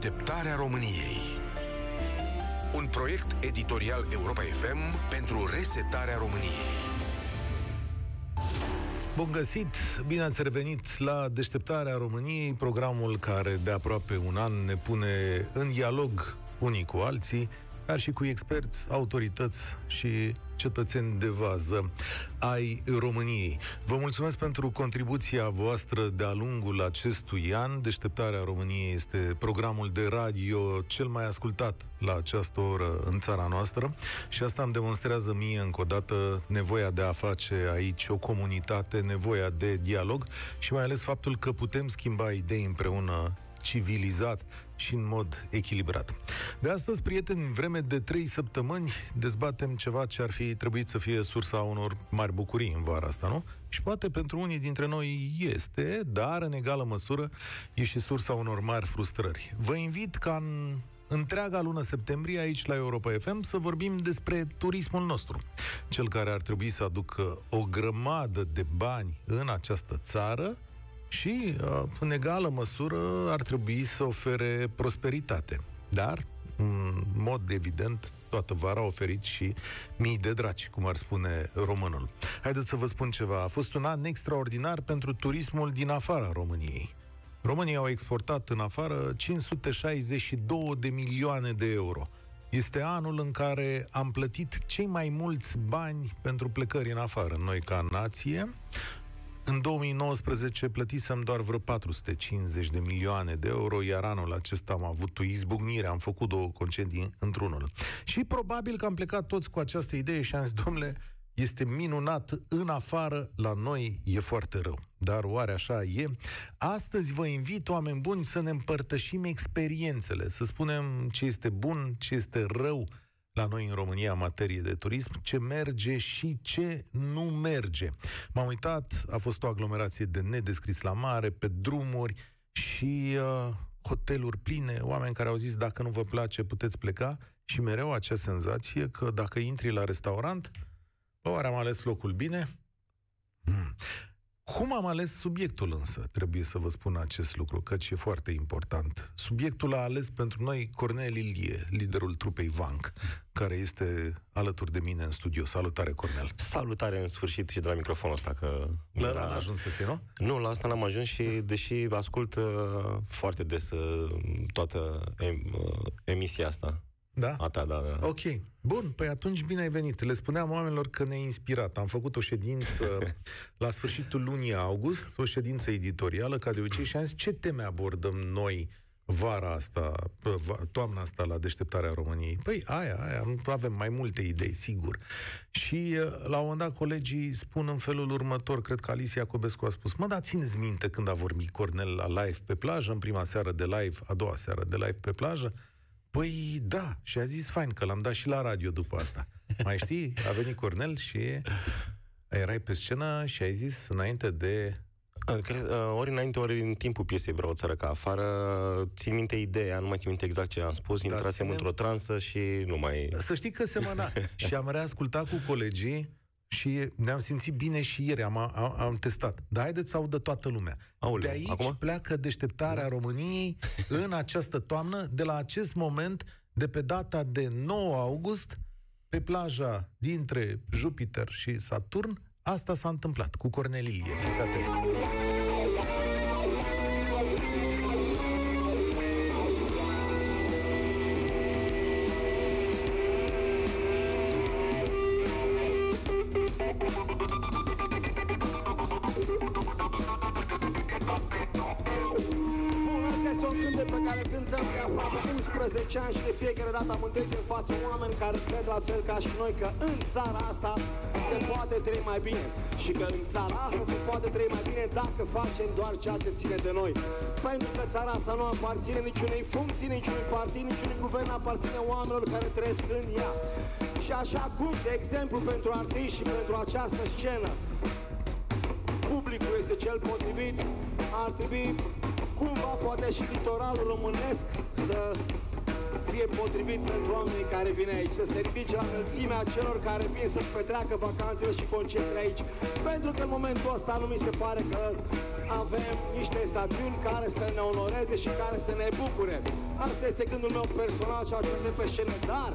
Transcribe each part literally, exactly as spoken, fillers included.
Deșteptarea României. Un proiect editorial Europa F M pentru resetarea României. Bun găsit! Bine ați revenit la Deșteptarea României, programul care de aproape un an ne pune în dialog unii cu alții, dar și cu experți, autorități și cetățeni de vază ai României. Vă mulțumesc pentru contribuția voastră de-a lungul acestui an. Deșteptarea României este programul de radio cel mai ascultat la această oră în țara noastră și asta îmi demonstrează mie încă o dată nevoia de a face aici o comunitate, nevoia de dialog și mai ales faptul că putem schimba idei împreună, civilizat și în mod echilibrat. De astăzi, prieteni, în vreme de trei săptămâni dezbatem ceva ce ar fi trebuit să fie sursa unor mari bucurii în vara asta, nu? Și poate pentru unii dintre noi este, dar în egală măsură e și sursa unor mari frustrări. Vă invit ca în întreaga lună septembrie aici la Europa F M să vorbim despre turismul nostru, cel care ar trebui să aducă o grămadă de bani în această țară și, în egală măsură, ar trebui să ofere prosperitate. Dar, în mod evident, toată vara a oferit și mii de draci, cum ar spune românul. Haideți să vă spun ceva. A fost un an extraordinar pentru turismul din afara României. Românii au exportat în afară cinci sute șaizeci și două de milioane de euro. Este anul în care am plătit cei mai mulți bani pentru plecări în afară, noi ca nație. În două mii nouăsprezece plătisem doar vreo patru sute cincizeci de milioane de euro, iar anul acesta am avut o izbucnire, am făcut două concedii într-unul. Și probabil că am plecat toți cu această idee și am zis, domnule, este minunat în afară, la noi e foarte rău. Dar oare așa e? Astăzi vă invit, oameni buni, să ne împărtășim experiențele, să spunem ce este bun, ce este rău la noi în România în materie de turism, ce merge și ce nu merge. M-am uitat, a fost o aglomerație de nedescris la mare, pe drumuri și uh, hoteluri pline, oameni care au zis dacă nu vă place puteți pleca și mereu acea senzație că dacă intri la restaurant, oare am ales locul bine? Hmm. Cum am ales subiectul însă? Trebuie să vă spun acest lucru, căci e foarte important. Subiectul a ales pentru noi Cornel Ilie, liderul trupei Vank, care este alături de mine în studio. Salutare, Cornel! Salutare în sfârșit și de la microfonul ăsta, că... La ăla n-a ajuns să se, nu? Nu, la asta n-am ajuns și, deși ascult uh, foarte des uh, toată em, uh, emisia asta. Da? A ta, da, da. Ok. Bun, păi atunci bine ai venit. Le spuneam oamenilor că ne-a inspirat. Am făcut o ședință la sfârșitul lunii august, o ședință editorială, ca de obicei, și am zis ce teme abordăm noi vara asta, toamna asta la Deșteptarea României. Păi aia, aia, avem mai multe idei, sigur. Și la un moment dat colegii spun în felul următor, cred că Alicia Iacobescu a spus, mă, dar țineți minte când a vorbit Cornel la live pe plajă, în prima seară de live, a doua seară de live pe plajă? Păi da, și a zis fain, că l-am dat și la radio după asta. Mai știi? A venit Cornel și erai pe scenă și ai zis înainte de... Cred, ori înainte, ori în timpul piesei Vreau o țară ca afară, țin minte ideea, nu mai țin minte exact ce am spus, da, intrasem ținem... într-o transă și nu mai... Să știi că semăna. Și am reascultat cu colegii și ne-am simțit bine și ieri, am, am, am testat. Dar haideți să audă toată lumea. Aoleu, de aici acum? Pleacă Deșteptarea României în această toamnă, de la acest moment, de pe data de nouă august, pe plaja dintre Jupiter și Saturn, asta s-a întâmplat cu Cornel Ilie. Fiți atenți! Pe care cântăm de aproape unsprezece ani și de fiecare dată am întâlnit în față oameni care cred la fel ca și noi că în țara asta se poate trăi mai bine și că în țara asta se poate trăi mai bine dacă facem doar ceea ce ține de noi. Pentru că țara asta nu aparține niciunei funcții, niciunui partid, niciunui guvern, aparține oamenilor care trăiesc în ea. Și așa cum, de exemplu, pentru artiști și pentru această scenă publicul este cel potrivit, ar trebui cumva poate și litoralul românesc să fie potrivit pentru oamenii care vin aici, să se ridice la înălțimea celor care vin să-și petreacă vacanțele și concertele aici, pentru că în momentul ăsta nu mi se pare că avem niște stațiuni care să ne onoreze și care să ne bucure. Asta este gândul meu personal și acesta de pe scenă, dar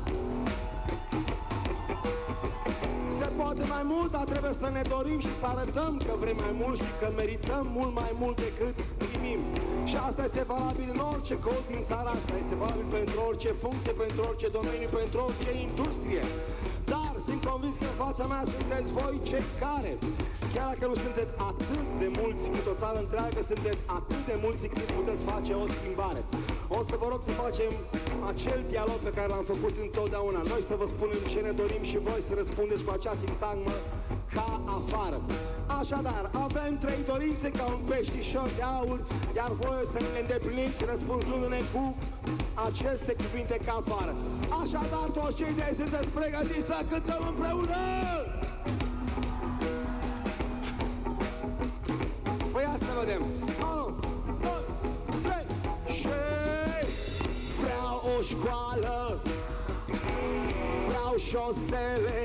se poate mai mult, dar trebuie să ne dorim și să arătăm că vrem mai mult și că merităm mult mai mult decât primim. Și asta este valabil în orice colț din țara asta, este valabil pentru orice funcție, pentru orice domeniu, pentru orice industrie. Dar sunt convins că în fața mea sunteți voi cei care, chiar dacă nu sunteți atât de mulți cât o țară întreagă, sunteți atât de mulți cât puteți face o schimbare. O să vă rog să facem acel dialog pe care l-am făcut întotdeauna. Noi să vă spunem ce ne dorim și voi să răspundeți cu acea sintagmă ca afară. Așadar, avem trei dorințe ca un peștișor de aur, iar voi să ne le îndepliniți răspunzându-ne cu aceste cuvinte ca afară. Așadar, toți cei de aici sunteți pregătiți să cântăm împreună? Păi ia să vedem. unu, doi, trei și vreau o școală, vreau șosele,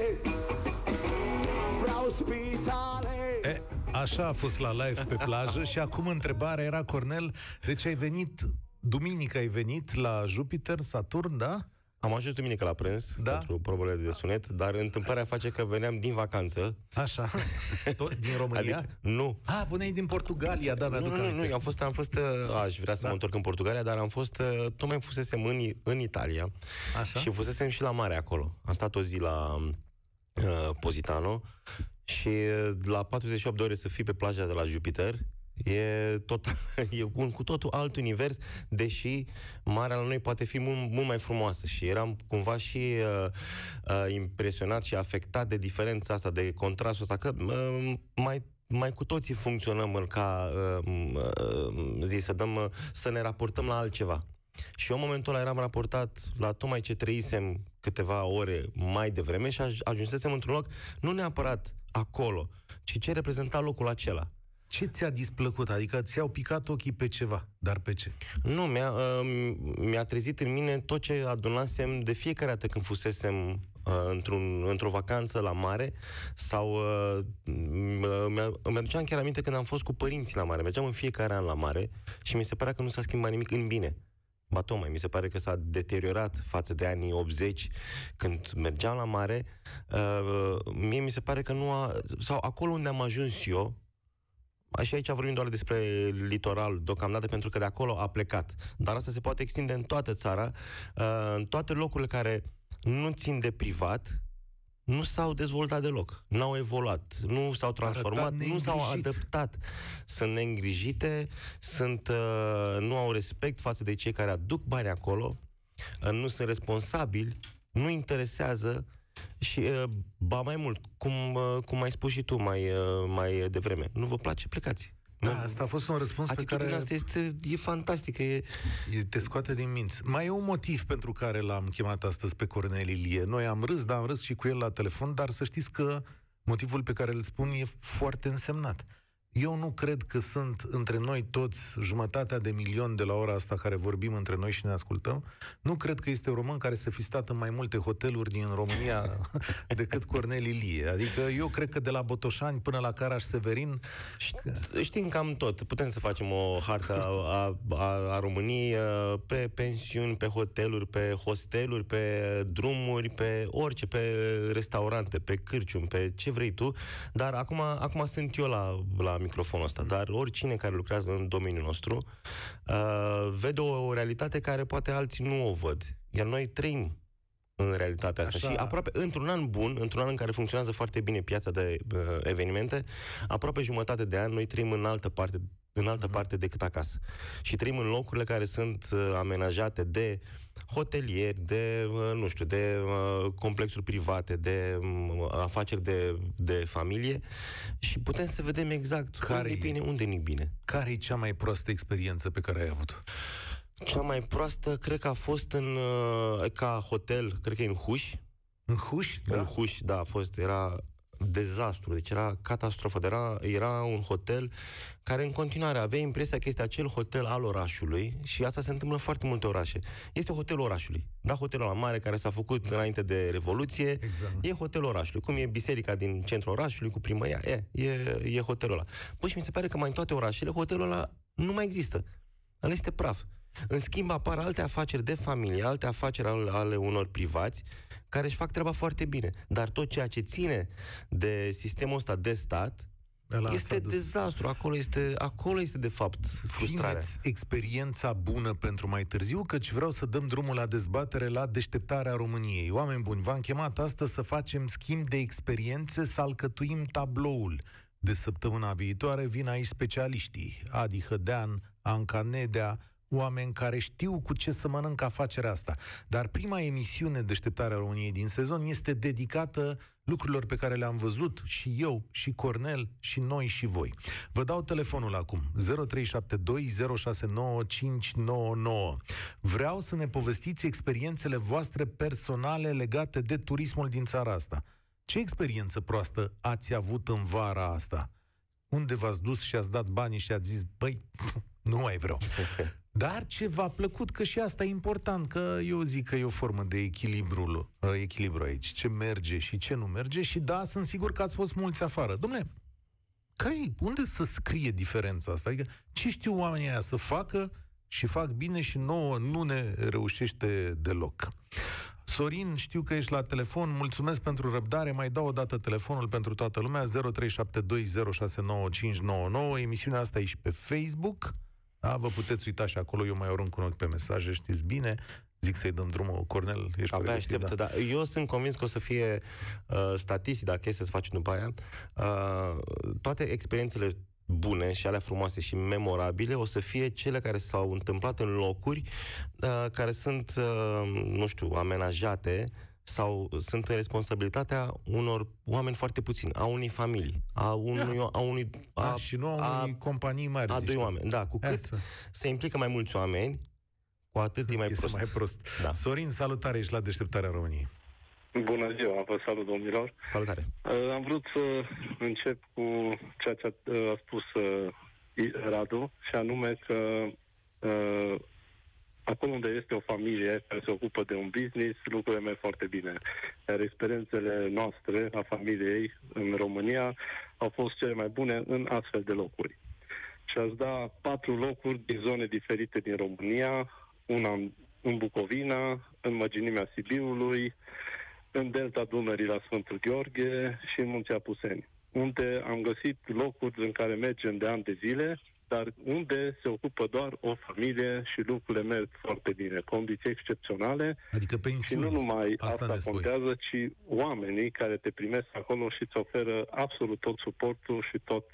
vreau spitale. E, așa a fost la live pe plajă. Și acum întrebarea era, Cornel, deci ai venit, duminică ai venit la Jupiter, Saturn, da? Am ajuns duminică la prânz, da? Pentru probele de sunet, dar întâmplarea face că veneam din vacanță. Așa. Tot din România? Adică, nu. Ah, veneai din Portugalia, da, nu, nu, nu, nu, am fost, am fost, aș vrea să da. mă întorc în Portugalia, dar am fost, tocmai fusesem în, în Italia. Așa? Și fusesem și la mare acolo. Am stat o zi la uh, Positano și la patruzeci și opt de ore să fii pe plaja de la Jupiter, e, tot, e un cu totul alt univers, deși marea la noi poate fi mult, mult mai frumoasă. Și eram cumva și uh, uh, impresionat și afectat de diferența asta, de contrastul ăsta, că uh, mai mai cu toții funcționăm ca uh, uh, zi, să, dăm, uh, să ne raportăm la altceva. Și eu în momentul ăla eram raportat la tocmai ce trăisem câteva ore mai devreme și ajunsesem într-un loc, nu neapărat acolo, ci ce reprezenta locul acela. Ce ți-a displăcut? Adică ți-au picat ochii pe ceva, dar pe ce? Nu, mi-a, uh, mi-a trezit în mine tot ce adunasem de fiecare dată când fusesem uh, într-un, într-o vacanță la mare sau uh, îmi aduceam chiar aminte când am fost cu părinții la mare. Mergeam în fiecare an la mare și mi se părea că nu s-a schimbat nimic în bine. Ba tocmai, mi se pare că s-a deteriorat față de anii optzeci, când mergeam la mare. Uh, mie mi se pare că nu a... sau acolo unde am ajuns eu, și aici vorbim doar despre litoral deocamdată, pentru că de acolo a plecat. Dar asta se poate extinde în toată țara, uh, în toate locurile care nu țin de privat, nu s-au dezvoltat deloc, n-au evoluat, nu s-au transformat, nu s-au adaptat. Sunt neîngrijite, sunt, uh, nu au respect față de cei care aduc bani acolo, uh, nu sunt responsabili, nu interesează și, uh, ba mai mult, cum, uh, cum ai spus și tu mai, uh, mai devreme, nu vă place, plecați. Da, asta a fost un răspuns pe care... asta este, e fantastică. E... Te scoate din minți. Mai e un motiv pentru care l-am chemat astăzi pe Cornel Ilie. Noi am râs, dar am râs și cu el la telefon, dar să știți că motivul pe care îl spun e foarte însemnat. Eu nu cred că sunt între noi toți jumătatea de milion de la ora asta care vorbim între noi și ne ascultăm. Nu cred că este român care să fi stat în mai multe hoteluri din România decât Cornel Ilie. Adică eu cred că de la Botoșani până la Caraș-Severin... Știm cam tot. Putem să facem o hartă a, a, a României pe pensiuni, pe hoteluri, pe hosteluri, pe drumuri, pe orice, pe restaurante, pe cârciumi, pe ce vrei tu. Dar acum, acum sunt eu la, la microfonul ăsta, dar oricine care lucrează în domeniul nostru uh, vede o, o realitate care poate alții nu o văd. Iar noi trăim în realitatea asta. Așa. Și aproape, într-un an bun, într-un an în care funcționează foarte bine piața de uh, evenimente, aproape jumătate de an noi trăim în altă parte, în altă uh-huh. parte decât acasă. Și trăim în locurile care sunt uh, amenajate de hotelieri, de, uh, nu știu, de uh, complexuri private, de uh, afaceri de, de familie și putem să vedem exact care unde e bine, unde nu e bine. Care e cea mai proastă experiență pe care ai avut? Cea mai proastă, cred că a fost în, uh, ca hotel, cred că e în Huș. În Huș? Da? În Huș, da, a fost, era... dezastru, deci era catastrofă. Era, era un hotel care în continuare avea impresia că este acel hotel al orașului și asta se întâmplă în foarte multe orașe. Este hotelul orașului. Da, hotelul la mare care s-a făcut înainte de Revoluție, exact. E hotelul orașului. Cum e biserica din centrul orașului cu primăria, e, e, e hotelul ăla. Păi și mi se pare că mai în toate orașele hotelul ăla nu mai există. Ăla este praf. În schimb, apar alte afaceri de familie, alte afaceri ale, ale unor privați care își fac treaba foarte bine. Dar tot ceea ce ține de sistemul ăsta de stat Ala este dezastru. Acolo este, acolo este, de fapt, frustrarea. Țineți experiența bună pentru mai târziu, căci vreau să dăm drumul la dezbatere la Deșteptarea României. Oameni buni, v-am chemat astăzi să facem schimb de experiențe, să alcătuim tabloul. De săptămâna viitoare vin aici specialiștii. Adi Hădean, Anca Nedea, oameni care știu cu ce să mănâncă afacerea asta. Dar prima emisiune Deșteptarea României din sezon este dedicată lucrurilor pe care le-am văzut și eu, și Cornel, și noi, și voi. Vă dau telefonul acum, zero trei șapte doi zero șase nouă cinci nouă nouă. Vreau să ne povestiți experiențele voastre personale legate de turismul din țara asta. Ce experiență proastă ați avut în vara asta? Unde v-ați dus și ați dat banii și ați zis, băi, nu mai vreau. Dar ce v-a plăcut, că și asta e important, că eu zic că e o formă de echilibru, echilibru aici, ce merge și ce nu merge și da, sunt sigur că ați fost mulți afară. Dom'le, care-i, unde să scrie diferența asta? Adică ce știu oamenii aia să facă și fac bine și nouă nu ne reușește deloc. Sorin, știu că ești la telefon, mulțumesc pentru răbdare, mai dau o dată telefonul pentru toată lumea, zero trei șapte doi zero șase nouă cinci nouă nouă, emisiunea asta e și pe Facebook. Da, vă puteți uita și acolo, eu mai arunc un ochi pe mesaje, știți bine. Zic să-i dăm drumul. Cornel, ești Abia aștept, da. Da. Eu sunt convins că o să fie uh, statistic, dacă este să facem după aia, uh, toate experiențele bune și alea frumoase și memorabile o să fie cele care s-au întâmplat în locuri uh, care sunt, uh, nu știu, amenajate sau sunt în responsabilitatea unor oameni foarte puțini, a unei familii, a unui... Da. A unui a, a, și nu a unei companii mari. A doi oameni, da. Cu cât să. se implică mai mulți oameni, cu atât e mai este prost. mai prost. Da. Sorin, salutare, ești la Deșteptarea României. Bună ziua, vă salut, domnilor. Salutare. Uh, am vrut să încep cu ceea ce a, uh, a spus uh, Radu, și anume că uh, acolo unde este o familie care se ocupă de un business, lucrurile merg foarte bine. Iar experiențele noastre, a familiei în România, au fost cele mai bune în astfel de locuri. Și ați da patru locuri din zone diferite din România, una în Bucovina, în mărginimea Sibiului, în delta Dunării la Sfântul Gheorghe și în Munții Apuseni, unde am găsit locuri în care mergem de ani de zile, dar unde se ocupă doar o familie și lucrurile merg foarte bine, condiții excepționale. Adică pensiuni. Și nu numai asta, asta contează, ci oamenii care te primesc acolo și îți oferă absolut tot suportul și tot,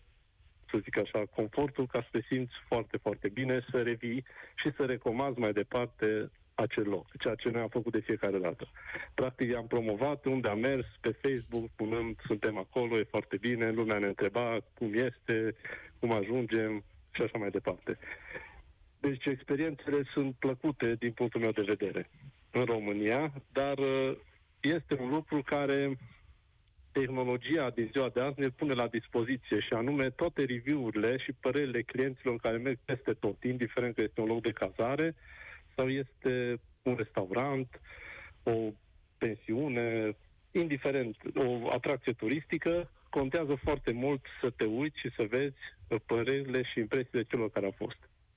să zic așa, confortul ca să te simți foarte, foarte bine, să revii și să recomanzi mai departe acel loc, ceea ce noi am făcut de fiecare dată. Practic am promovat unde am mers, pe Facebook, spunând, suntem acolo, e foarte bine, lumea ne întreba cum este, cum ajungem și așa mai departe. Deci experiențele sunt plăcute din punctul meu de vedere în România, dar este un lucru care tehnologia din ziua de azi ne pune la dispoziție, și anume toate review-urile și părerile clienților care merg peste tot, indiferent că este un loc de cazare sau este un restaurant, o pensiune, indiferent, o atracție turistică, contează foarte mult să te uiți și să vezi părerile și impresiile celor care au fost.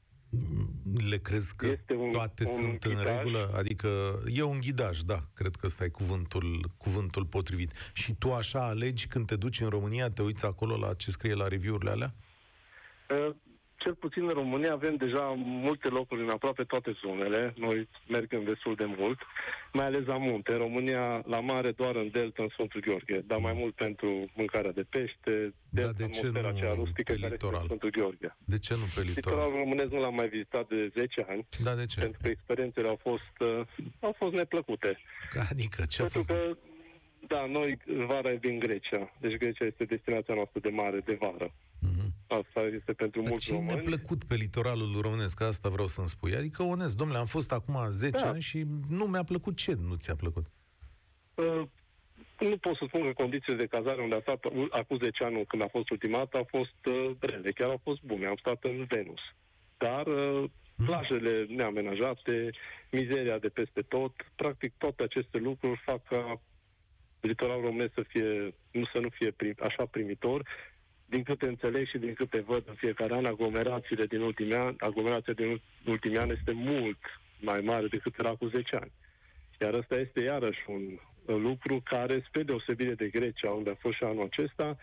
Le crezi că un, toate un sunt ghidaj. În regulă? Adică e un ghidaj, da, cred că ăsta e cuvântul, cuvântul potrivit. Și tu așa alegi când te duci în România, te uiți acolo la ce scrie la review-urile alea? Uh, Cel puțin în România avem deja multe locuri în aproape toate zonele. Noi mergem destul de mult, mai ales la munte. În România, la mare, doar în delta, în Sfântul Gheorghe, dar mai mult pentru mâncarea de pește, de da, de ce nu aceea rustică care este în Sfântul Gheorghe. De ce nu pe litoral? Litoralul românesc nu l-am mai vizitat de zece ani. Da, de ce? Pentru că experiențele au fost, uh, au fost neplăcute. Adică, ce a pentru fost? Că, da, noi vara e din Grecia. Deci Grecia este destinația noastră de mare, de vară. Mm-hmm. Asta este pentru Dar mulți ce români. mi-a plăcut pe litoralul românesc? Asta vreau să-mi spui. Adică, onest, domnule, am fost acum zece da. ani și nu mi-a plăcut. Ce nu ți-a plăcut? Uh, nu pot să spun că condițiile de cazare unde a stat acum zece ani când a fost ultima dată au fost uh, rele, chiar au fost bune. Am stat în Venus. Dar uh, plajele neamenajate, mizeria de peste tot, practic toate aceste lucruri fac ca litoralul românesc să fie, nu să nu fie prim, așa primitor. Din câte înțeleg și din câte văd în fiecare an, aglomerațiile din ultimii ani, aglomerația din ultimii ani este mult mai mare decât era cu zece ani. Iar ăsta este iarăși un lucru care, spre deosebire de Grecia, unde a fost și anul acesta,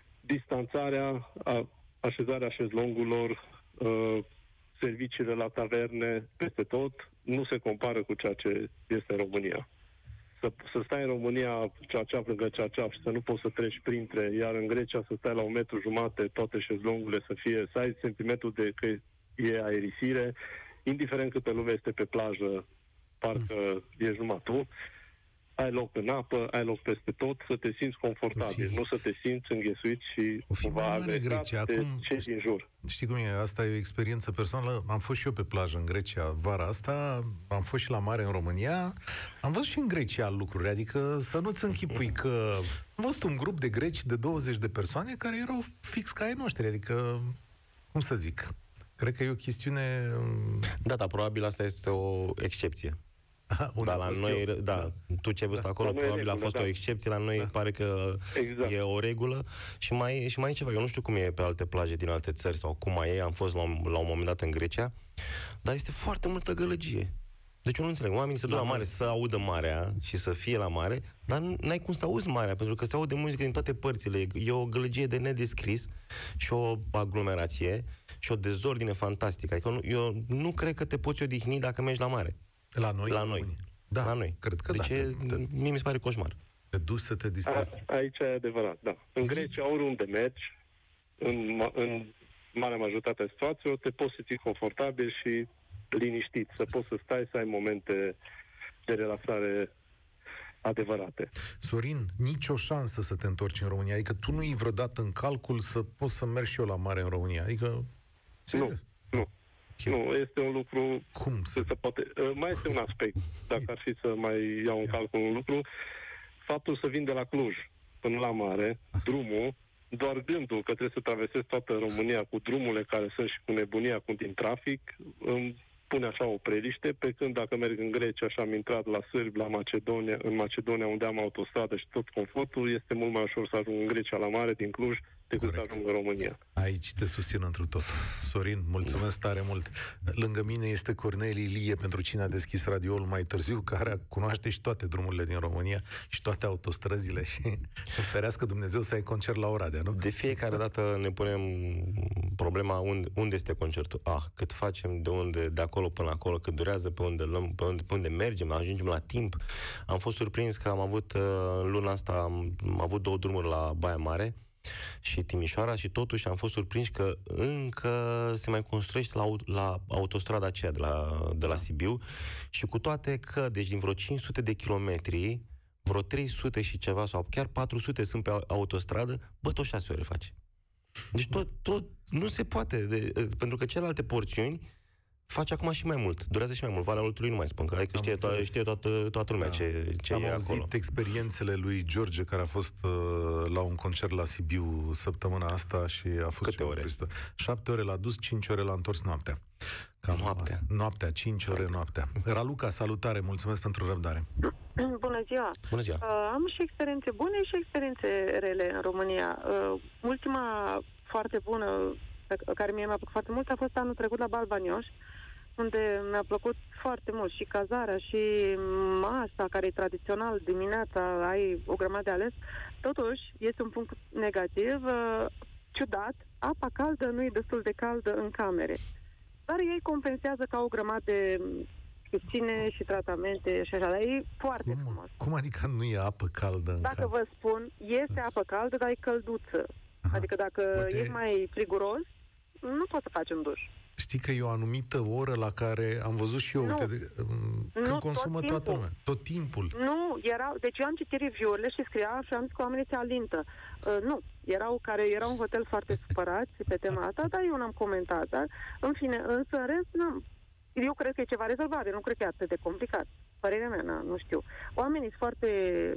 distanțarea, a, așezarea șezlongurilor, uh, serviciile la taverne, peste tot, nu se compară cu ceea ce este în România. Să, să stai în România ceaceaf lângă ceaceaf și să nu poți să treci printre, iar în Grecia să stai la un metru jumate, toate șezlongurile să fie, să ai sentimentul de că e aerisire, indiferent câtă lume este pe plajă, parcă mm. ești numai tu, ai loc în apă, ai loc peste tot, să te simți confortabil, fi... nu să te simți înghesuit și cumva agresat de Acum, cei din jur. Știi cum e? Asta e o experiență personală. Am fost și eu pe plajă în Grecia vara asta, am fost și la mare în România, am văzut și în Grecia lucruri, adică să nu-ți închipui că am văzut un grup de greci de douăzeci de persoane care erau fix ca ai noștri, adică, cum să zic, cred că e o chestiune... Da, dar probabil asta este o excepție. Da, la noi, eu? da, tu ce ai văzut da. acolo, probabil regulă, a fost da. o excepție, la noi da. pare că exact. e o regulă. Și mai, și mai e ceva, eu nu știu cum e pe alte plaje din alte țări sau cum mai e, am fost la un, la un moment dat în Grecia, dar este foarte multă gălăgie. Deci eu nu înțeleg, oamenii se duc la mare să audă marea și să fie la mare, dar n-ai cum să auzi marea, pentru că se aude muzică din toate părțile, e o gălăgie de nedescris și o aglomerație și o dezordine fantastică. Adică eu, eu nu cred că te poți odihni dacă mergi la mare. La noi? La noi. Da, la noi. Cred că deci da. E, te, mie mi se pare coșmar. Te duci să te distrezi. A, aici e adevărat, da. În Grecia, oriunde mergi, în, în marea majoritate a situațiilor, te poți simți confortabil și liniștit, să poți să stai, să ai momente de relaxare adevărate. Sorin, nicio șansă să te întorci în România? Adică tu nu iei vreodată în calcul să poți să mergi și eu la mare în România? Adică... Nu, nu. Nu, este un lucru... Cum să... se poate... Mai este un aspect, dacă ar fi să mai iau în calcul un lucru, faptul să vin de la Cluj până la mare, drumul, doar gândul că trebuie să traversez toată România cu drumurile care sunt și cu nebunia cu din trafic, îmi pune așa o preliște, pe când dacă merg în Grecia și am intrat la Sârbi, la Macedonia, în Macedonia unde am autostradă și tot confortul, este mult mai ușor să ajung în Grecia la mare, din Cluj, decât Corect. să ajung în România. Aici te susțin întru tot. Sorin, mulțumesc tare mult. Lângă mine este Cornel Ilie, pentru cine a deschis radioul mai târziu, care cunoaște și toate drumurile din România și toate autostrăzile și ferească Dumnezeu să ai concert la Oradea, nu? De fiecare dată ne punem problema unde, unde este concertul. Ah, cât facem, de unde, de acolo până acolo, cât durează, pe unde luăm, pe unde, pe unde mergem, ajungem la timp. Am fost surprins că am avut în luna asta, am, am avut două drumuri la Baia Mare și Timișoara și totuși am fost surprins că încă se mai construiește la, la autostrada aceea de la, de la Sibiu și cu toate că, deci din vreo cinci sute de kilometri, vreo trei sute și ceva sau chiar patru sute sunt pe autostradă, bă, tot șase ore face. Deci tot, tot nu se poate, de, pentru că celelalte porțiuni face acum și mai mult, durează și mai mult. Valea Oltului nu mai spun, că adică știe, to- știe toată, toată lumea da. ce, ce Am e auzit acolo. experiențele lui George, care a fost uh, la un concert la Sibiu săptămâna asta și a fost... Câte ore? Pristă. Șapte ore l-a dus, cinci ore l-a întors noaptea. Cam noaptea? Asta. Noaptea, cinci ore noaptea. Raluca, salutare, mulțumesc pentru răbdare. Bună ziua! Bună ziua! Uh, am și experiențe bune și experiențe rele în România. Uh, ultima foarte bună, pe care mie mi-a plăcut foarte mult, a fost anul trecut la Balvanioș, unde mi-a plăcut foarte mult și cazarea și masa, care e tradițional, dimineața ai o grămadă de ales. Totuși, este un punct negativ, uh, ciudat, apa caldă nu e destul de caldă în camere. Dar ei compensează ca o grămadă de piscine și tratamente și așa, dar e foarte cum, frumos. Cum adică nu e apă caldă în Dacă camere? vă spun, este apă caldă, dar e călduță. Aha. Adică dacă Poate... e mai friguros, nu poți să faci un duș. Știi că e o anumită oră la care am văzut și eu, nu. uite, de, când nu, consumă tot toată lumea. Tot timpul. Nu, erau, deci eu am citit review-urile și scria și am zis că oamenii se alintă. Uh, nu, erau care erau un hotel foarte supărați pe tema asta, dar eu n-am comentat. Dar, în fine, însă în rest, n-am. Eu cred că e ceva rezolvare, nu cred că e atât de complicat. Părerea mea, na, nu știu. Oamenii sunt foarte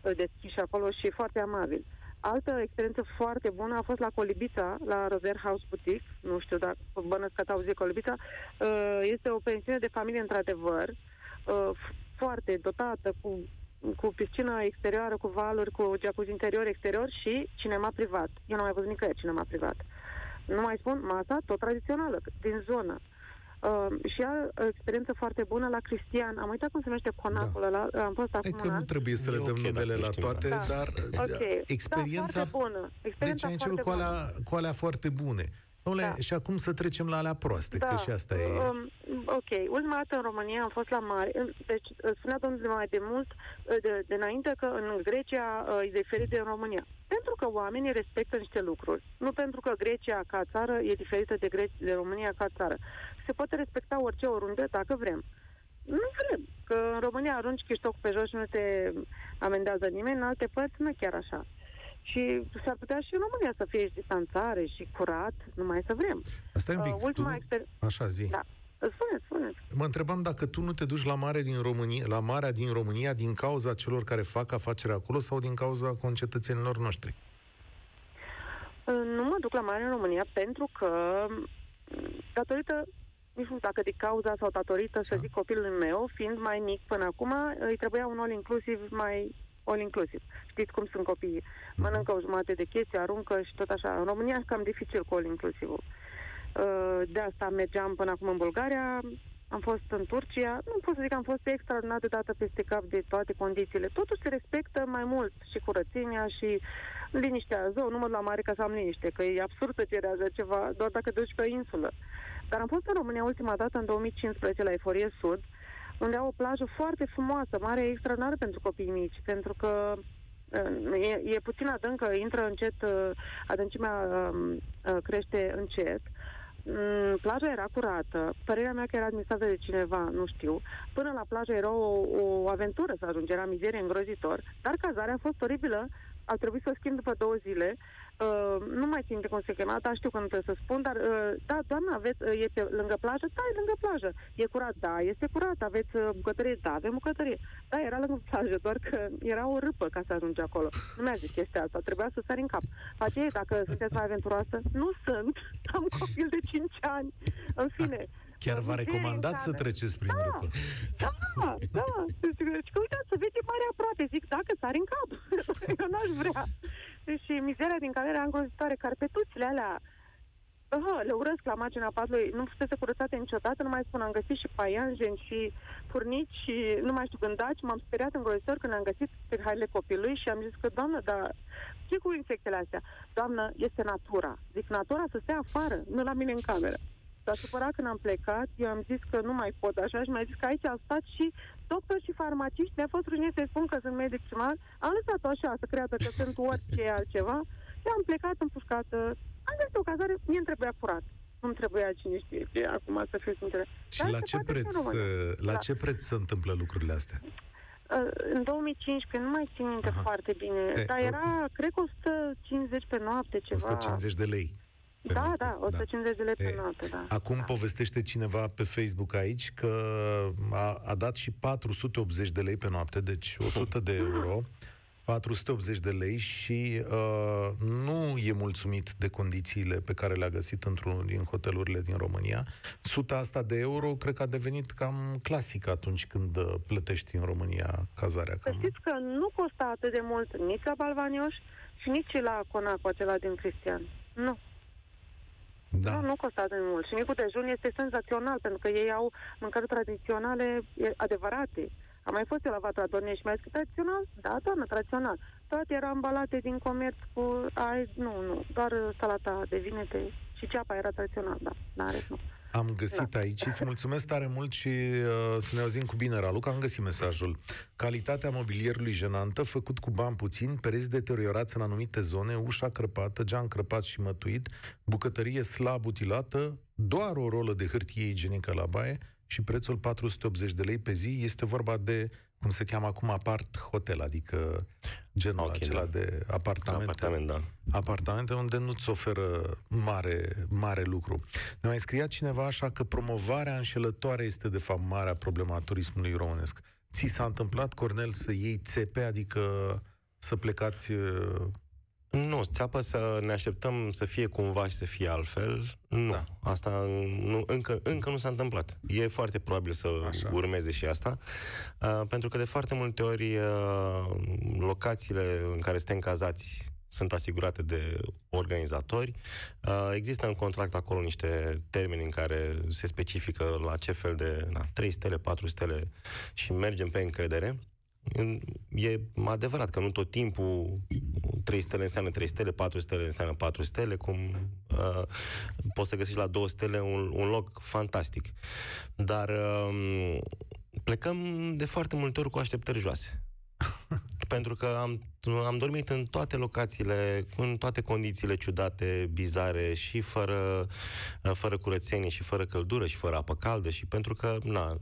deschiși acolo și foarte amabil. Altă experiență foarte bună a fost la Colibița, la Roser House Boutique, nu știu dacă bănesc că t-auzi Colibița, este o pensiune de familie într-adevăr, foarte dotată, cu, cu piscină exterioară, cu valuri, cu jacuzzi interior-exterior și cinema privat. Eu nu am mai văzut nicăieri cinema privat. Nu mai spun, masa tot tradițională, din zonă. Uh, și o experiență foarte bună la Cristian. Am uitat cum se numește conacul ăla, da. Am fost acum că nu trebuie să le dăm okay, numele la toate, da. dar okay. experiența... Da, bună. Experiența deci ai început cu alea, cu alea foarte bune. Dom'le, da. Și acum să trecem la alea proaste, da. Că și asta e... Um, ok, ultima dată în România am fost la mare. Deci spunea domnul mai de mult, de, de înainte, că în Grecia e diferit de în România. Pentru că oamenii respectă niște lucruri. Nu pentru că Grecia ca țară e diferită de, Gre- de România ca țară. Se poate respecta orice oriunde dacă vrem. Nu vrem. Că în România arunci chiștocul pe jos și nu te amendează nimeni, în alte părți nu e chiar așa. Și s-ar putea și în România să fie și distanțare și curat, numai să vrem. Asta e un pic. Uh, ultima tu... exper- Așa zi. Da. Spuneți, spuneți. Mă întrebam dacă tu nu te duci la mare din România, la marea din România din cauza celor care fac afaceri acolo sau din cauza concetățenilor noștri? Uh, nu mă duc la mare în România pentru că datorită, nu știu dacă de cauza sau datorită, da. Să zic, copilului meu, fiind mai mic până acum, îi trebuia un all-inclusiv mai all-inclusiv. Știți cum sunt copiii. Mănâncă o jumătate de chestii, aruncă și tot așa. În România e cam dificil cu all-inclusivul. De asta mergeam până acum în Bulgaria, am fost în Turcia, nu pot să zic că am fost extraordinar de dată peste cap de toate condițiile. Totuși se respectă mai mult și curățenia și liniștea. Zău, nu mă duc la mare ca să am liniște, că e absurd să cere așa ceva doar dacă te duci pe insulă. Dar am fost în România ultima dată în două mii cincisprezece la Eforie Sud, unde au o plajă foarte frumoasă, mare, extraordinară pentru copii mici, pentru că e, e puțin adâncă, intră încet, adâncimea crește încet. Plaja era curată, părerea mea că era administrată de cineva, nu știu. Până la plajă era o, o aventură să ajunge, era mizerie îngrozitor, dar cazarea a fost oribilă, a trebuit să o schimb după două zile. Uh, nu mai țin de cum se chema, dar știu că nu trebuie să spun, dar uh, da, doamna, aveți, uh, e pe lângă plajă? Da, e lângă plajă. E curat? Da, este curat. Aveți uh, bucătărie? Da, avem bucătărie. Da, era lângă plajă, doar că era o râpă ca să ajungi acolo. Nu mi-a zis chestia asta, trebuia să sari în cap. Aceea, dacă sunteți mai aventuroasă, nu sunt. Am copil de cinci ani. În fine. Chiar v-a recomandat să treceți prin da, râpă. Da, da. Deci că uitați, să vezi mare aproape. Zic, dacă sari în cap. Eu n-aș vrea. Și mizeria din care era îngrozitoare, carpetuțile alea, uh, le urăsc la marginea patului, nu fusese curățate niciodată, nu mai spun, am găsit și paianjeni și furnici și nu mai știu gândaci, m-am speriat îngrozitor când am găsit pe hainele copilului și am zis că, doamnă, dar ce cu insectele astea? Doamnă, este natura. Zic, natura să stea afară, nu la mine în cameră. S-a supărat când am plecat, eu am zis că nu mai pot așa și mi-a zis că aici au stat și doctori și farmaciști, mi-a fost rușine să-i spun că sunt medic primar, am lăsat-o așa, să creadă că sunt orice altceva, și am plecat împușcată, am găsit o cazare, mie îmi trebuia curat, nu-mi trebuia cine știe, e, acum să fiu sinceră. Și la ce, preț, la da. ce preț se întâmplă lucrurile astea? În două mii cincisprezece, nu mai țin minte Aha. foarte bine, e, dar era, okay. cred că o sută cincizeci pe noapte, ceva. o sută cincizeci de lei. Da, noapte. da, o sută cincizeci de lei pe noapte, da. Acum da. povestește cineva pe Facebook aici că a, a dat și patru sute optzeci de lei pe noapte, deci o sută de euro, patru sute optzeci de lei și uh, nu e mulțumit de condițiile pe care le-a găsit într-unul din hotelurile din România. Suta asta de euro cred că a devenit cam clasică atunci când plătești în România cazarea. Să știți că nu costă atât de mult nici la Balvanioș și nici la Conacu, acela din Cristian. Nu. Da. Nu, nu costă atât de mult. Și micul dejun este senzațional, pentru că ei au mâncăruri tradiționale adevărate. Am mai fost eu la Vatra Dornei și mi-a zis că tradițional? Da, doamnă, tradițional. Toate erau ambalate din comerț cu... Ai, nu, nu, doar salata de vinete și ceapa era tradițional, da, n-are, nu. Am găsit da. aici, îți mulțumesc tare mult și uh, să ne auzim cu bine, Raluca. Am găsit mesajul. Calitatea mobilierului jenantă, făcut cu bani puțini, pereți deteriorați în anumite zone, ușa crăpată, geam crăpat și mătuit, bucătărie slab utilată, doar o rolă de hârtie igienică la baie și prețul patru sute optzeci de lei pe zi. Este vorba de, cum se cheamă acum, apart hotel, adică genul okay, acela da. de apartamente. Apartament, da. Apartamente unde nu-ți oferă mare, mare lucru. Ne mai scria cineva așa că promovarea înșelătoare este de fapt marea problema turismului românesc. Ți s-a întâmplat, Cornel, să iei țepe, adică să plecați... Uh... Nu, țeapă să ne așteptăm să fie cumva și să fie altfel. Nu, da. Asta nu, încă, încă nu s-a întâmplat. E foarte probabil să Așa. urmeze și asta, uh, pentru că de foarte multe ori uh, locațiile în care suntem cazați sunt asigurate de organizatori. Uh, există în contract acolo niște termeni în care se specifică la ce fel de na, trei stele, patru stele și mergem pe încredere. E adevărat că nu tot timpul trei stele înseamnă trei stele, patru stele înseamnă patru stele, cum uh, poți să găsești la două stele un, un loc fantastic. Dar uh, plecăm de foarte multe ori cu așteptări joase. Pentru că am, am dormit în toate locațiile, în toate condițiile ciudate, bizare și fără, fără curățenie și fără căldură și fără apă caldă și pentru că na,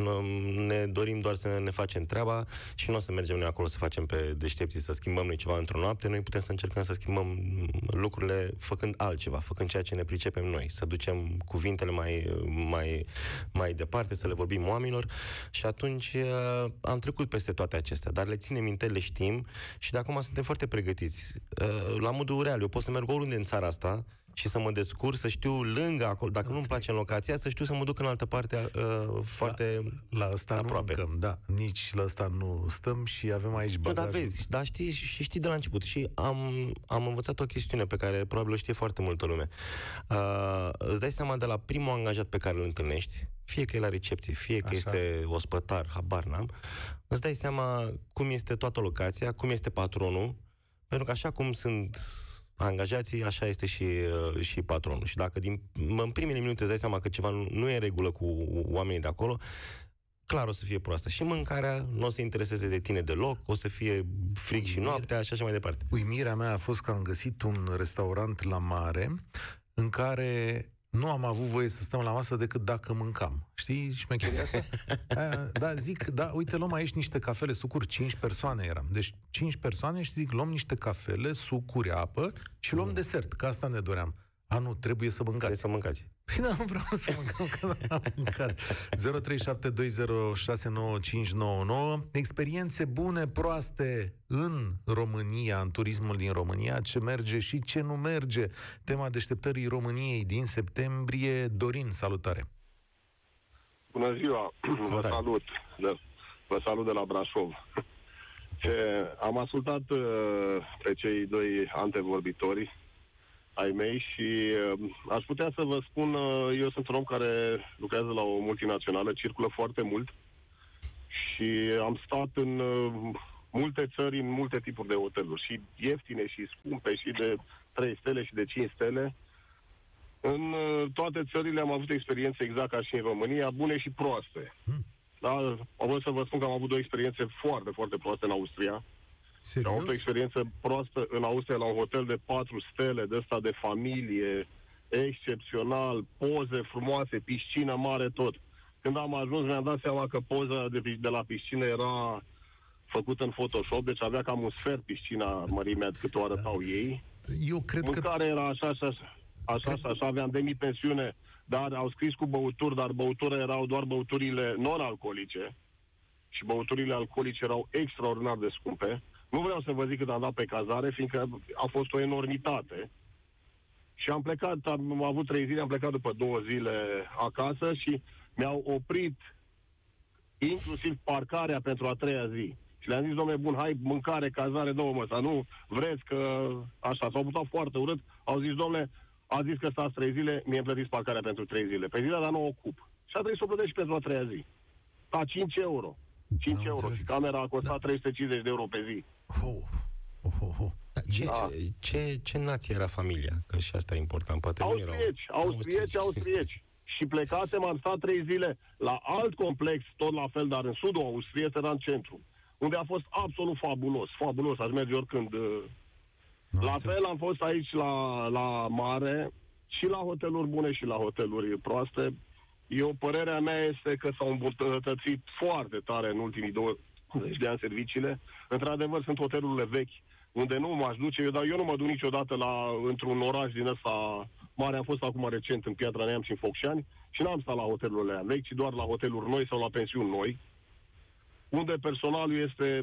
ne dorim doar să ne facem treaba și nu o să mergem noi acolo să facem pe deștepții, să schimbăm noi ceva într-o noapte, noi putem să încercăm să schimbăm lucrurile făcând altceva, făcând ceea ce ne pricepem noi, să ducem cuvintele mai, mai, mai departe, să le vorbim oamenilor și atunci am trecut peste toate acestea, dar le ținem minte, le știm și de acum suntem foarte pregătiți. La modul real, eu pot să merg oriunde în țara asta și să mă descurc, să știu lângă acolo, dacă nu-mi place în locația, să știu să mă duc în altă parte uh, foarte la, la asta aproape. Nu încăm, da, nici la asta nu stăm și avem aici bagajul. Da, vezi, dar știi, și știi de la început. Și am, am învățat o chestiune pe care probabil o știe foarte multă lume. Uh, îți dai seama de la primul angajat pe care îl întâlnești, fie că e la recepție, fie că Așa. este ospătar, habar n-am, îți dai seama cum este toată locația, cum este patronul, pentru că așa cum sunt angajații, așa este și, uh, și patronul. Și dacă din, în primele minute îți dai seama că ceva nu, nu e în regulă cu oamenii de acolo, clar o să fie proastă. Și mâncarea nu o să intereseze de tine deloc, o să fie frig și noaptea și așa mai departe. Uimirea mea a fost că am găsit un restaurant la mare în care nu am avut voie să stăm la masă decât dacă mâncam. Știi șmecheria asta? Aia, da, zic, da, uite, luăm aici niște cafele, sucuri, cinci persoane eram. Deci cinci persoane și zic, luăm niște cafele, sucuri, apă și luăm mm. desert, că asta ne doream. A, nu, trebuie să mâncați. Trebuie să mâncați. Păi nu vreau să mâncăm, că nu am mâncat. zero trei șapte doi zero șase nouă cinci nouă nouă. Experiențe bune, proaste în România, în turismul din România, ce merge și ce nu merge. Tema deșteptării României din septembrie. Dorin, salutare! Bună ziua! Salutare. Vă salut! De, vă salut de la Brașov. Ce, am ascultat uh, pe cei doi antevorbitori ai mei și uh, aș putea să vă spun, uh, eu sunt un om care lucrează la o multinațională, circulă foarte mult și am stat în uh, multe țări, în multe tipuri de hoteluri, și ieftine și scumpe, și de trei stele și de cinci stele. În uh, toate țările am avut experiențe exact ca și în România, bune și proaste. Hmm. Da? Am vrut să vă spun că am avut două experiențe foarte, foarte proaste în Austria. Serios? Am avut o experiență proastă în Austria la un hotel de patru stele, de ăsta de familie, excepțional, poze frumoase, piscină mare, tot. Când am ajuns, mi-am dat seama că poza de, de la piscină era făcută în Photoshop, deci avea cam un sfert piscina mărimea cât o arătau da. ei. Eu cred Mâncare că... era așa și așa, așa, așa, așa, aveam demi-pensiune, dar au scris cu băuturi, dar băuturile erau doar băuturile non-alcoolice și băuturile alcoolice erau extraordinar de scumpe. Nu vreau să vă zic cât am dat pe cazare, fiindcă a fost o enormitate. Și am plecat, am avut trei zile, am plecat după două zile acasă și mi-au oprit inclusiv parcarea pentru a treia zi. Și le-am zis, domnule, bun, hai, mâncare, cazare, două măsa, nu vreți că așa. S-au putat foarte urât, au zis, domnule, a zis că stați trei zile, mie-mi plătiți parcarea pentru trei zile. Pe zilea, dar nu o ocup. Și a trebuit să o plătești pentru a treia zi. Da, cinci euro. cinci euro. Și camera a costat da. trei sute cincizeci de euro pe zi. Oh. Oh, oh, oh. Ce, da. ce, ce, ce nație era familia? Că și asta e important. Poate austrieci, erau... austrieci, austrieci. Și plecasem, am stat trei zile la alt complex, tot la fel, dar în sudul Austriei, era în centru, unde a fost absolut fabulos. Fabulos, aș merge oricând. No, la fel am fost aici la, la mare, și la hoteluri bune și la hoteluri proaste. Eu, părerea mea este că s-au îmbunătățit foarte tare în ultimii douăzeci de ani serviciile. Într-adevăr, sunt hotelurile vechi, unde nu m-aș duce, eu, dar eu nu mă duc niciodată la, într-un oraș din ăsta mare. Am fost acum recent în Piatra Neamț și în Focșani și n-am stat la hotelurile vechi, ci doar la hoteluri noi sau la pensiuni noi, unde personalul este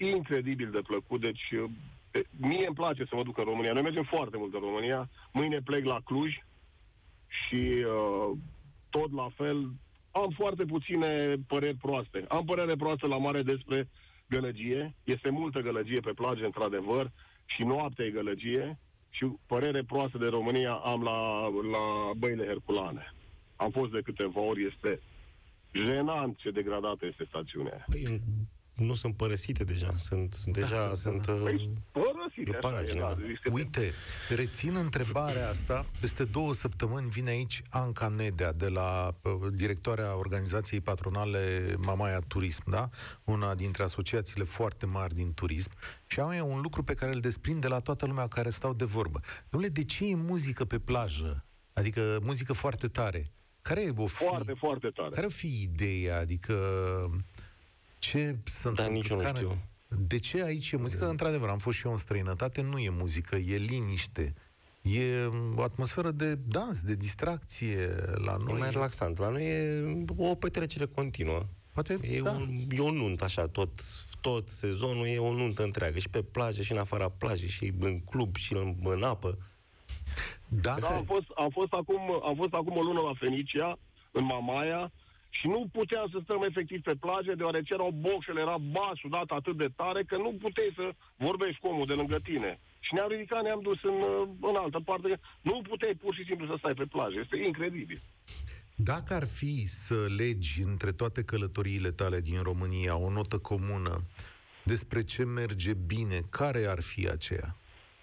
incredibil de plăcut, deci mie îmi place să mă duc în România. Noi mergem foarte mult în România, mâine plec la Cluj și uh, tot la fel, am foarte puține păreri proaste. Am părere proastă la mare despre gălăgie, este multă gălăgie pe plajă, într-adevăr, și noaptea e gălăgie, și părere proastă de România am la, la Băile Herculane. Am fost de câteva ori, este jenant ce degradată este stațiunea. Păi, nu sunt părăsite deja, sunt deja, da, sunt... Păi, părăsite, așa e, da, Uite, rețin întrebarea asta, peste două săptămâni vine aici Anca Nedea, de la uh, directoarea organizației patronale Mamaia Turism, da? Una dintre asociațiile foarte mari din turism, și am un lucru pe care îl desprind de la toată lumea care stau de vorbă. Dom'le, de ce e muzică pe plajă? Adică muzică foarte tare. Care e o fi, foarte, foarte tare. Care o fi ideea? Adică... Ce sunt da, nici nu știu. De ce aici e muzică? Într-adevăr, am fost și eu în străinătate, nu e muzică, e liniște. E o atmosferă de dans, de distracție la noi. E mai relaxant. La noi e o petrecere continuă. Poate, e, da. un, e o nuntă, așa, tot, tot sezonul e o nuntă întreagă. Și pe plajă, și în afara plajei, și în club, și în, în apă. Dacă... Da, am fost, am, fost acum, am fost acum o lună la Fenicia, în Mamaia, și nu puteam să stăm efectiv pe plajă, deoarece erau boxele, era basul dat atât de tare, că nu puteai să vorbești cu omul de lângă tine. Și ne-am ridicat, ne-am dus în, în altă parte. Nu puteai pur și simplu să stai pe plajă. Este incredibil. Dacă ar fi să legi între toate călătoriile tale din România o notă comună despre ce merge bine, care ar fi aceea?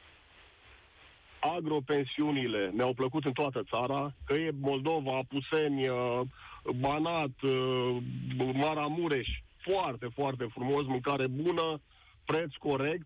Agropensiunile mi-au plăcut în toată țara, că e Moldova, Apuseni, Banat, Maramureș, foarte, foarte frumos, mâncare bună, preț corect,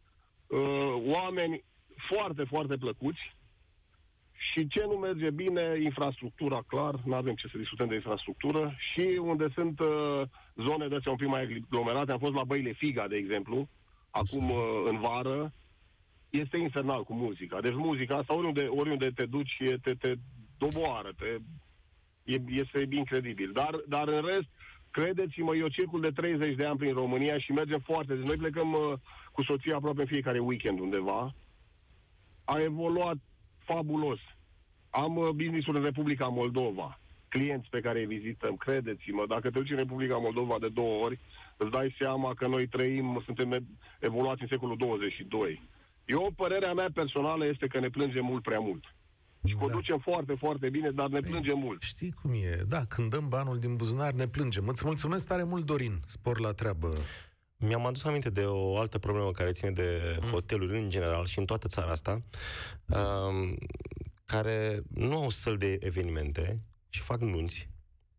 oameni foarte, foarte plăcuți. Și ce nu merge bine, infrastructura, clar, nu avem ce să discutăm de infrastructură, și unde sunt zone de astea un pic mai aglomerate, am fost la Băile Figa, de exemplu, acum în vară, este infernal cu muzica. Deci muzica asta, oriunde, oriunde te duci, te, te doboară, te... E, este incredibil. Dar, dar în rest, credeți-mă, eu circul de treizeci de ani prin România și mergem foarte... Deci noi plecăm uh, cu soția aproape în fiecare weekend undeva. A evoluat fabulos. Am uh, business-ul în Republica Moldova. Clienți pe care îi vizităm, credeți-mă, dacă te duci în Republica Moldova de două ori, îți dai seama că noi trăim, suntem evoluați în secolul douăzeci și doi. Eu, părerea mea personală este că ne plângem mult prea mult. Și da. Conducem foarte, foarte bine, dar ne plângem mult. Știi cum e? Da, când dăm banul din buzunar, ne plângem. Îți mulțumesc tare mult, Dorin. Spor la treabă. Mi-am adus aminte de o altă problemă care ține de mm. hoteluri în general și în toată țara asta, um, care nu au săli de evenimente și fac nunți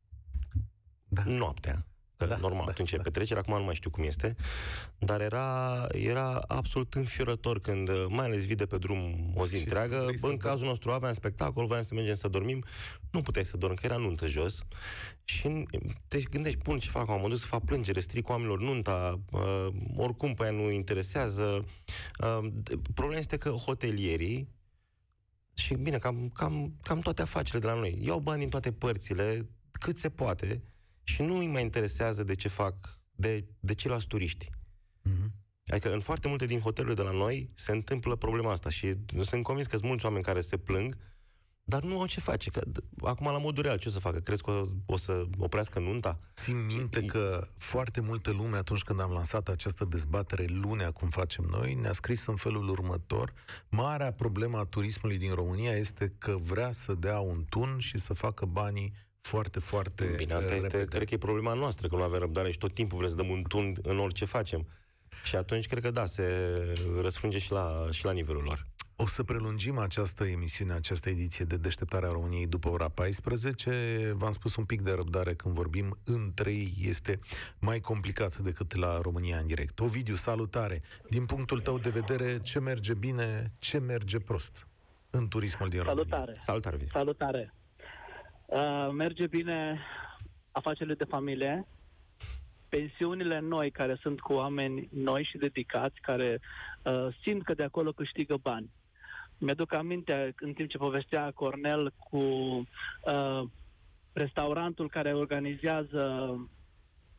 da. noaptea. Da, normal, da, atunci da. e petrecere, acum nu mai știu cum este, dar era, era absolut înfiorător când, mai ales vii de pe drum o zi și întreagă, în cazul nostru aveam spectacol, voiam să mergem să dormim, nu puteai să dormi, că era nuntă jos, și te gândești, bun, ce fac, am dus să fac plângere, stric oamenilor nunta, uh, oricum pe aia nu interesează. Uh, problema este că hotelierii, și bine, cam, cam, cam toate afacerile de la noi, iau bani din toate părțile, cât se poate, și nu îi mai interesează de ce fac, de, de ceilalți turiști. Mm-hmm. Adică în foarte multe din hotelurile de la noi se întâmplă problema asta și sunt convins că sunt mulți oameni care se plâng, dar nu au ce face. Că, acum, la modul real, ce o să facă? Crezi că o, o să oprească nunta? Țin minte că foarte multă lume, atunci când am lansat această dezbatere lunea, cum facem noi, ne-a scris în felul următor: marea problemă a turismului din România este că vrea să dea un tun și să facă banii foarte, foarte bine, asta repede. este, cred că e problema noastră, că nu avem răbdare și tot timpul vrem să dăm un tun în orice facem. Și atunci, cred că da, se răsfrânge și la, și la nivelul lor. O să prelungim această emisiune, această ediție de Deșteptarea României după ora paisprezece. V-am spus, un pic de răbdare când vorbim între ei este mai complicat decât la România în direct. Ovidiu, salutare! Din punctul tău de vedere, ce merge bine, ce merge prost în turismul din salutare. România? Salutare! Salutare! Salutare! Uh, merge bine afacerile de familie, pensiunile noi, care sunt cu oameni noi și dedicați, care uh, simt că de acolo câștigă bani. Mi-aduc aminte, în timp ce povestea Cornel, cu uh, restaurantul care organizează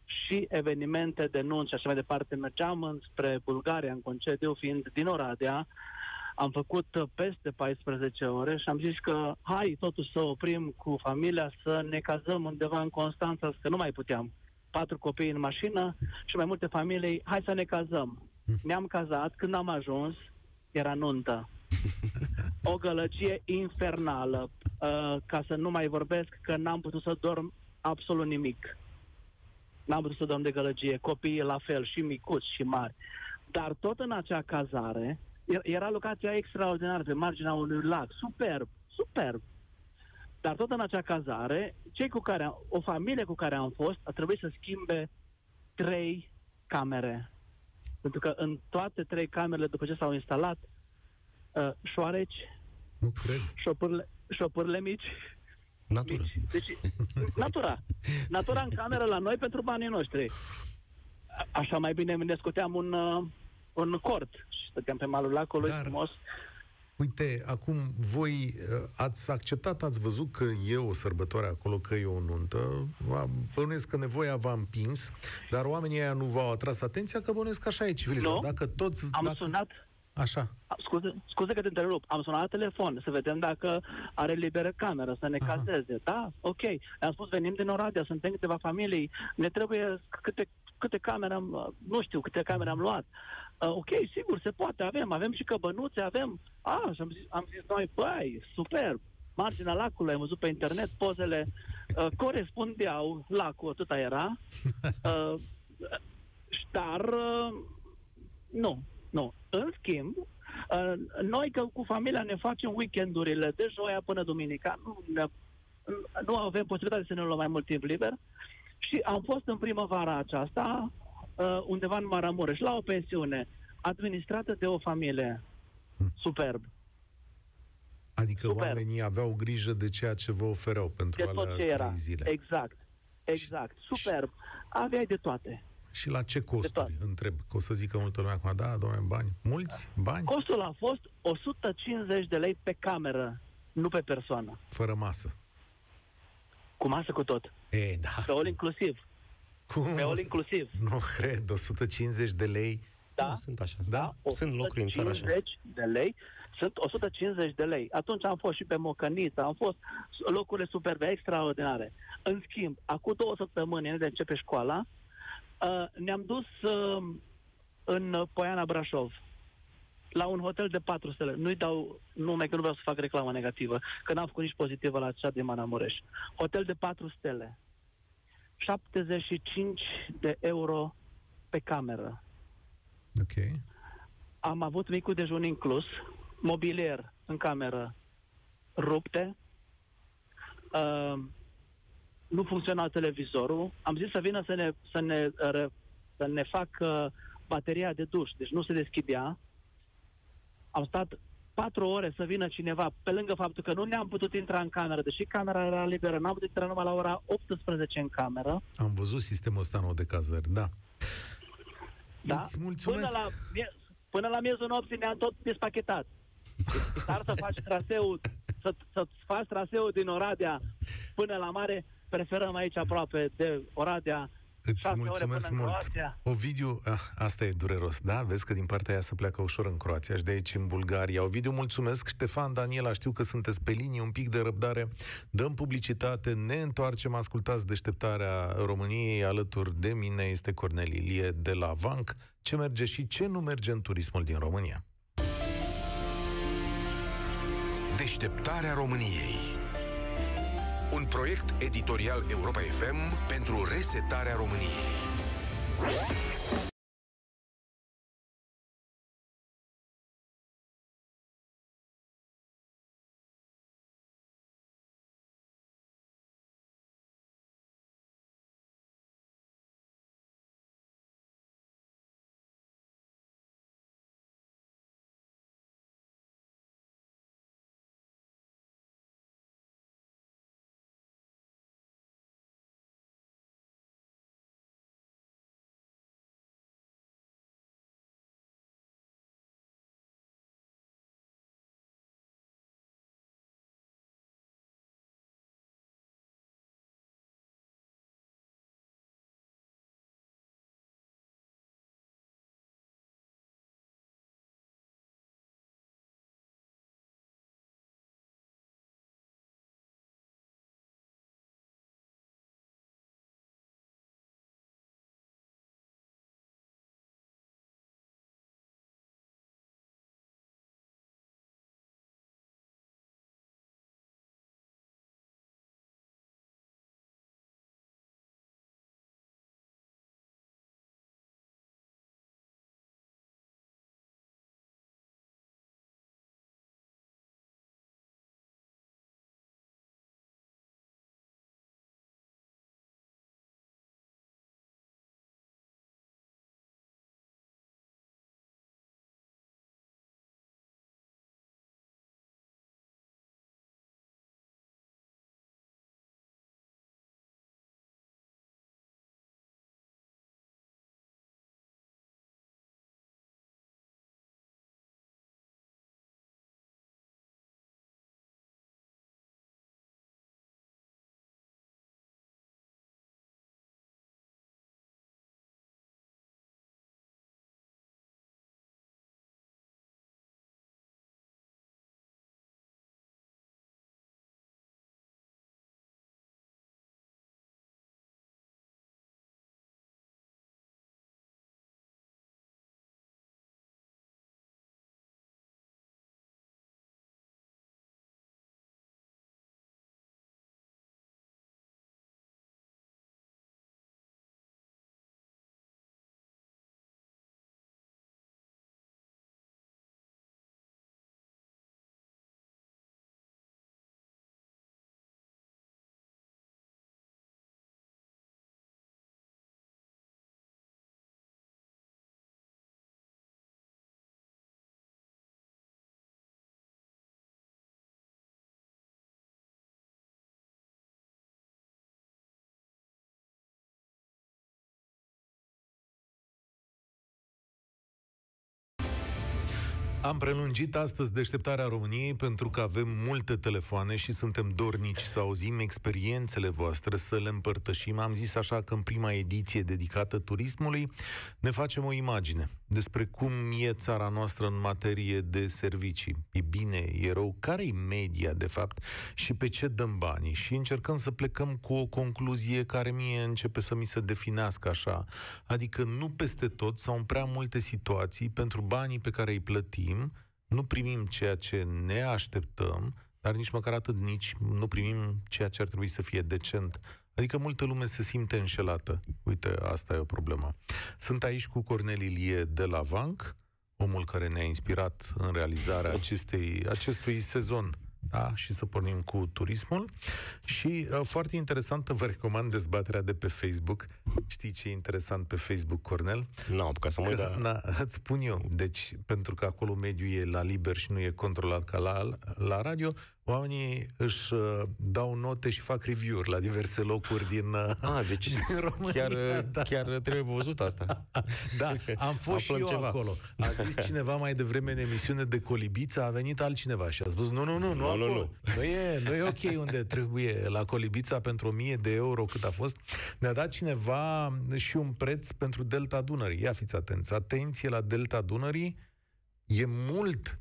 și evenimente de nunți și așa mai departe. Mergeam înspre Bulgaria în concediu, fiind din Oradea. Am făcut peste paisprezece ore și am zis că hai totuși să oprim cu familia, să ne cazăm undeva în Constanța, că nu mai puteam. Patru copii în mașină și mai multe familii, hai să ne cazăm. Ne-am cazat, când am ajuns, era nuntă. O gălăgie infernală, uh, ca să nu mai vorbesc că n-am putut să dorm absolut nimic. N-am putut să dorm de gălăgie, copiii la fel, și micuți și mari. Dar tot în acea cazare, era locația extraordinară pe marginea unui lac, superb, superb. Dar tot în acea cazare, cei cu care, o familie cu care am fost, a trebuit să schimbe trei camere. Pentru că în toate trei camerele, după ce s-au instalat, uh, șoareci, nu cred. Șopârle, șopârle mici, Natură. mici. Deci, natura. Natura în cameră la noi pentru banii noștri. A- așa mai bine ne scoteam un, uh, un cort și stăteam pe malul lacului, Dar- frumos. Uite, acum voi uh, ați acceptat, ați văzut că e o sărbătoare acolo, că e o nuntă, bănuiesc că nevoia v-a împins, dar oamenii aia nu v-au atras atenția, că bănuiesc că așa e civilizat. Nu. Dacă toți... Am dacă... sunat, Așa. scuze, scuze că te întrerup, am sunat la telefon să vedem dacă are liberă cameră, să ne Aha. cazeze. Da, ok. Am spus, venim din Oradea, suntem câteva familii, ne trebuie câte, câte camere am, nu știu câte camere am luat. Uh, ok, sigur, se poate, avem, avem și căbănuțe, avem... Ah, și am zis, am zis noi, băi, superb, marginea lacului, am văzut pe internet, pozele uh, corespundeau, lacul, atâta era, uh, dar uh, nu, nu. În schimb, uh, noi că cu familia ne facem weekendurile de joia până duminica, nu, ne, nu avem posibilitatea să ne luăm mai mult timp liber și am fost în primăvara aceasta uh, undeva în Maramureș, la o pensiune administrată de o familie. Superb. Adică Super. oamenii aveau grijă de ceea ce vă ofereau pentru De tot alea ce era. trei zile. Exact. Exact. Superb. Aveai de toate. Și la ce costuri? toate. Întreb, că o să zică multă lume acum, da, domnule, bani. Mulți bani? Costul a fost o sută cincizeci de lei pe cameră, nu pe persoană. Fără masă. Cu masă cu tot. E, da. Pe all inclusiv. Cum? Pe all inclusiv. Nu cred, o sută cincizeci de lei. Da? Nu, sunt așa. Da? Sunt locuri în țară așa. o sută cincizeci de lei. Sunt o sută cincizeci de lei. Atunci am fost și pe Mocănița, am fost locurile superbe, extraordinare. În schimb, acum două săptămâni, înainte de începe școala, uh, ne-am dus uh, în Poiana Brașov, la un hotel de patru stele. Nu-i dau nume, că nu vreau să fac reclamă negativă, că n-am făcut nici pozitivă la cea din Maramureș. Hotel de patru stele. șaptezeci și cinci de euro pe cameră. Ok. Am avut micul dejun inclus, mobilier în cameră rupte, uh, nu funcționa televizorul. Am zis să vină să ne, să ne, uh, să ne fac uh, bateria de duș, deci nu se deschidea. Am stat patru ore să vină cineva, pe lângă faptul că nu ne-am putut intra în cameră, deși camera era liberă, n-am putut intra numai la ora optsprezece în cameră. Am văzut sistemul ăsta nou de cazări, da. Da? Îți mulțumesc. Până la, mie- până la miezul nopții ne-am tot despachetat. Dar să faci traseul, să, să-ți faci traseul din Oradea până la mare, preferăm aici aproape de Oradea. Îți șase ore mulțumesc până în mult. Croația. Ovidiu, ah, asta e dureros, da? Vezi că din partea aia se pleacă ușor în Croația și de aici în Bulgaria. Ovidiu, mulțumesc. Ștefan, Daniela, știu că sunteți pe linie, un pic de răbdare. Dăm publicitate, ne întoarcem, ascultați Deșteptarea României. Alături de mine este Cornel Ilie de la Vanc. Ce merge și ce nu merge în turismul din România? Deșteptarea României. Un proiect editorial Europa F M pentru resetarea României. Am prelungit astăzi deșteptarea României pentru că avem multe telefoane și suntem dornici să auzim experiențele voastre, să le împărtășim. Am zis așa că în prima ediție dedicată turismului ne facem o imagine despre cum e țara noastră în materie de servicii. E bine, e rău? Care-i media, de fapt, și pe ce dăm banii? Și încercăm să plecăm cu o concluzie care mie începe să mi se definească așa. Adică nu peste tot sau în prea multe situații, pentru banii pe care îi plătim, nu primim ceea ce ne așteptăm, dar nici măcar atât, nici nu primim ceea ce ar trebui să fie decent. Adică multă lume se simte înșelată. Uite, asta e o problemă. Sunt aici cu Cornel Ilie de la Vanc, omul care ne-a inspirat în realizarea acestei, acestui sezon. Da, și să pornim cu turismul. Și uh, foarte interesantă, vă recomand dezbaterea de pe Facebook. Știi ce e interesant pe Facebook, Cornel? Nu, no, ca să mă uit, dar... Na, îți spun eu. Deci, pentru că acolo mediul e la liber și nu e controlat ca la, la radio, oamenii își uh, dau note și fac review-uri la diverse locuri din, uh, ah, deci din România. Chiar, da. chiar trebuie văzut asta. Da, am fost și eu ceva. acolo. A zis cineva mai devreme în emisiune de Colibița, a venit altcineva și a spus, nu, nu, nu, nu, nu, nu, nu. Nu e, nu e ok unde trebuie la Colibița pentru o mie de euro cât a fost. Ne-a dat cineva și un preț pentru Delta Dunării. Ia fiți atenți. Atenție la Delta Dunării. E mult,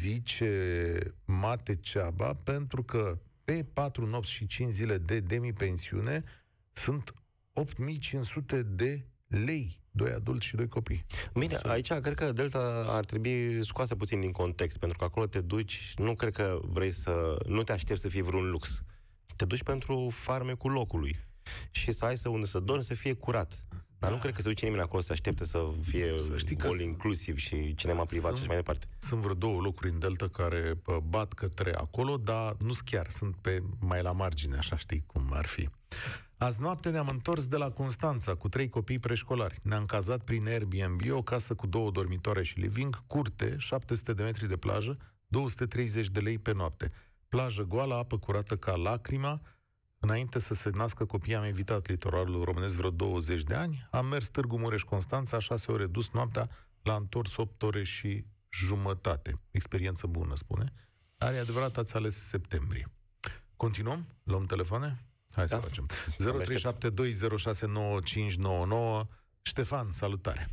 zice Mate Ceaba, pentru că pe patru nopți și cinci zile de demi-pensiune sunt opt mii cinci sute de lei. Doi adulți și doi copii. Bine, aici cred că Delta ar trebui scoasă puțin din context, pentru că acolo te duci, nu cred că vrei să... Nu te aștepți să fie vreun lux. Te duci pentru farmecul locului. Și să ai să unde să dormi, să fie curat. Dar nu cred că se duce nimeni acolo să aștepte să fie să all inclusiv și cinema privat sunt, și mai departe. Sunt vreo două locuri în Delta care bat către acolo, dar nu sunt chiar, sunt pe mai la margine, așa știi cum ar fi. Azi noapte ne-am întors de la Constanța cu trei copii preșcolari. Ne-am cazat prin Airbnb, o casă cu două dormitoare și living, curte, șapte sute de metri de plajă, două sute treizeci de lei pe noapte. Plajă goală, apă curată ca lacrima. Înainte să se nască copiii, am evitat litoralul românesc vreo douăzeci de ani. Am mers Târgu Mureș-Constanța, șase ore dus noaptea, la întors opt ore și jumătate. Experiență bună, spune. Dar e adevărat, ați ales septembrie. Continuăm? Luăm telefoane? Hai să da. facem. zero trei șapte doi zero șase nouă cinci nouă nouă. Ștefan, salutare!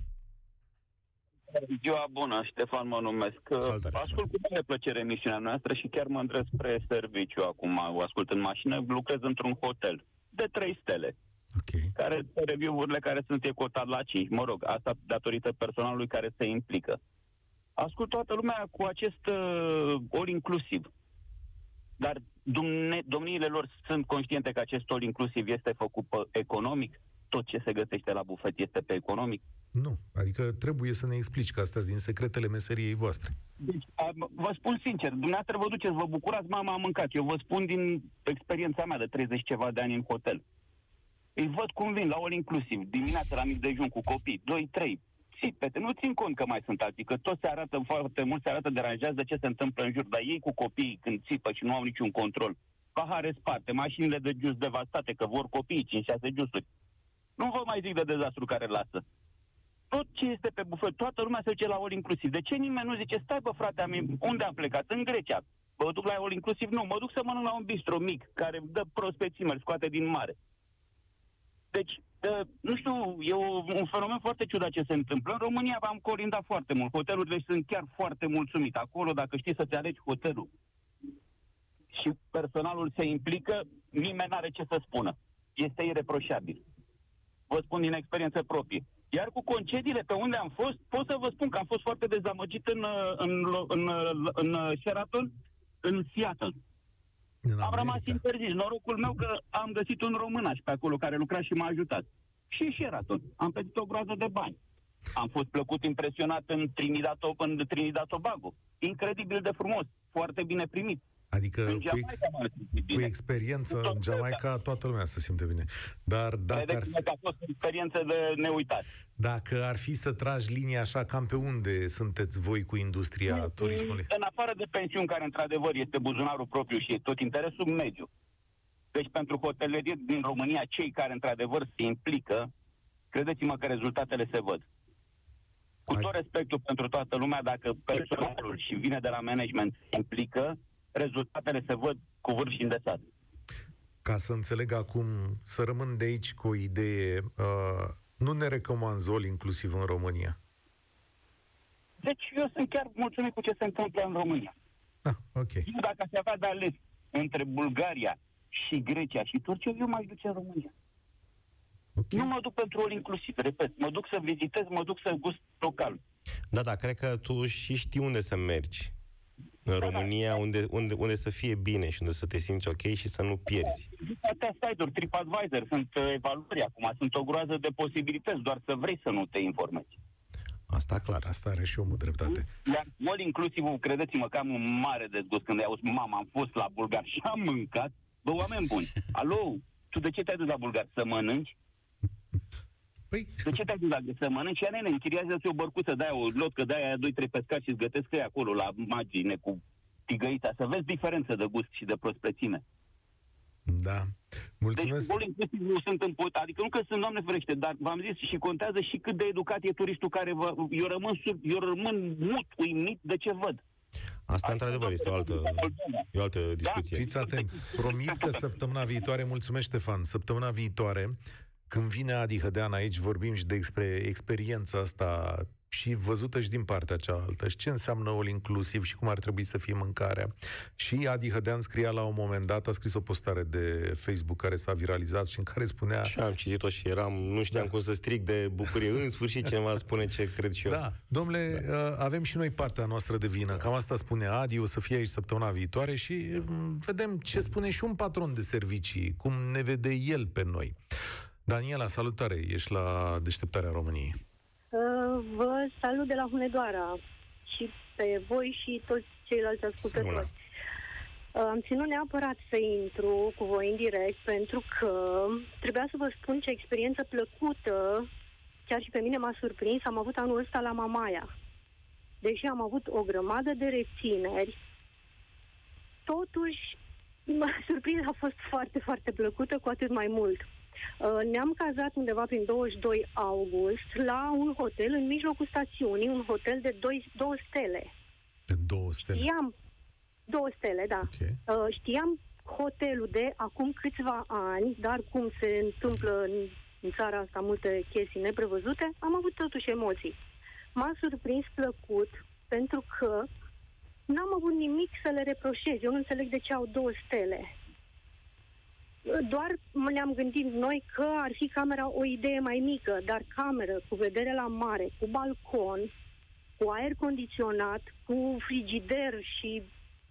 Ziua bună, Ștefan mă numesc. Salutare, ascult cu mare plăcere emisiunea noastră și chiar mă îndrept spre serviciu acum. O ascult în mașină, lucrez într-un hotel de trei stele. Okay. Care, review-urile care sunt cotate la cinci. Mă rog, asta datorită personalului care se implică. Ascult toată lumea cu acest uh, all inclusiv. Dar dumne, domniile lor sunt conștiente că acest all inclusiv este făcut pe economic? Tot ce se găsește la bufet este pe economic? Nu, adică trebuie să ne explici că astea din secretele meseriei voastre. Deci, vă spun sincer, dumneavoastră vă duceți, vă bucurați, mama a mâncat. Eu vă spun din experiența mea de treizeci ceva de ani în hotel. Îi văd cum vin la all inclusiv, dimineața la mic dejun cu copii, doi, trei. Țipete, nu țin cont că mai sunt alții, că toți se arată foarte mult, se arată deranjează ce se întâmplă în jur, dar ei cu copiii când țipă și nu au niciun control. Pahare sparte, mașinile de jus devastate, că vor copiii cinci șase jusuri. Nu vă mai zic de dezastru care lasă. Tot ce este pe bufet, toată lumea se duce la all inclusiv. De ce nimeni nu zice, stai bă frate, am, unde am plecat? În Grecia. Mă duc la all inclusiv? Nu, mă duc să mănânc la un bistro mic, care dă prospețime, îl scoate din mare. Deci, uh, nu știu, e o, un fenomen foarte ciudat ce se întâmplă. În România am colindat foarte mult. Hotelurile sunt chiar foarte mulțumite. Acolo, dacă știi să-ți alegi hotelul și personalul se implică, nimeni n-are ce să spună. Este ireproșabil. Vă spun din experiență proprie. Iar cu concediile pe unde am fost, pot să vă spun că am fost foarte dezamăgit în, în, în, în, în Sheraton, în Seattle. În am rămas interzis. Norocul meu că am găsit un românaș pe acolo care lucra și m-a ajutat. Și Sheraton. Am plătit o groază de bani. Am fost plăcut impresionat în Trinidad, în Trinidad Tobago. Incredibil de frumos. Foarte bine primit. Adică cu, ex- cu experiență în Jamaica toată lumea se simte bine. Dar dacă ar fi... a fost o experiență de neuitat. Dacă ar fi să tragi linia așa, cam pe unde sunteți voi cu industria în, turismului? În afară de pensiuni, care într-adevăr este buzunarul propriu și tot interesul mediu. Deci pentru hotelerie din România, cei care într-adevăr se implică, credeți-mă că rezultatele se văd. Cu tot respectul pentru toată lumea, dacă personalul și vine de la management se implică, rezultatele se văd cu vârf și îndesat. Ca să înțeleg acum, să rămân de aici cu o idee, uh, nu ne recomanzi all inclusiv în România. Deci eu sunt chiar mulțumit cu ce se întâmplă în România. Ah, ok. Eu dacă aș avea de ales între Bulgaria și Grecia și Turcia, eu m-aș duce în România. Okay. Nu mă duc pentru all inclusiv, repet, mă duc să vizitez, mă duc să gust local. Da, da, cred că tu și știi unde să mergi. În da, România, da. Unde, unde, unde să fie bine și unde să te simți ok și să nu pierzi. Atâtea site-uri, TripAdvisor, sunt evaluări acum, sunt o groază de posibilități, doar să vrei să nu te informezi. Asta clar, asta are și omul dreptate. Iar all inclusiv, credeți-mă că am un mare dezgust când ai auzit, mama, am fost la bulgar și am mâncat. Bă, oameni buni, alo, tu de ce te-ai dus la bulgar? Să mănânci? Păi... De ce te-ai dus la să mănânci? Ia, nene, închiriază-ți o bărcuță de-aia, o lotcă de-aia, doi, trei pescați și îți gătesc ei acolo, la magine, cu tigăita, să vezi diferență de gust și de prospețime. Da. Mulțumesc. Deci, inclusiv nu sunt împot, adică nu că sunt, Doamne ferește, dar v-am zis și contează și cât de educat e turistul care vă... Eu rămân, sub, eu rămân mut, uimit de ce văd. Asta, într-adevăr, este o altă, e o altă discuție. Da? Fiți atenți. Promit că săptămâna viitoare, mulțumesc, Ștefan, săptămâna viitoare, când vine Adi Hădean aici, vorbim și de despre experiența asta și văzută și din partea cealaltă, și ce înseamnă all inclusiv și cum ar trebui să fie mâncarea. Și Adi Hădean scria la un moment dat, a scris o postare de Facebook care s-a viralizat și în care spunea... Și am citit-o și eram, nu știam da. cum să strig de bucurie. În sfârșit cineva spune ce cred și eu. Da, domnule, da. avem și noi partea noastră de vină. Cam asta spune Adi, o să fie aici săptămâna viitoare și vedem ce spune și un patron de servicii, cum ne vede el pe noi. Daniela, salutare, ești la Deșteptarea României. Uh, vă salut de la Hunedoara și pe voi și toți ceilalți ascultători. Uh, am ținut neapărat să intru cu voi în direct pentru că trebuia să vă spun ce experiență plăcută, chiar și pe mine m-a surprins, am avut anul ăsta la Mamaia. Deși am avut o grămadă de rețineri, totuși surpriza a fost foarte, foarte plăcută, cu atât mai mult. Ne-am cazat undeva prin douăzeci și doi august la un hotel în mijlocul stațiunii, un hotel de doi, două stele. De două stele? Știam, două stele, da. Okay. Știam hotelul de acum câțiva ani, dar cum se întâmplă în, în țara asta multe chestii neprevăzute, am avut totuși emoții. M-a surprins plăcut pentru că n-am avut nimic să le reproșez. Eu nu înțeleg de ce au două stele. Doar ne-am gândit noi că ar fi camera o idee mai mică, dar cameră cu vedere la mare, cu balcon, cu aer condiționat, cu frigider și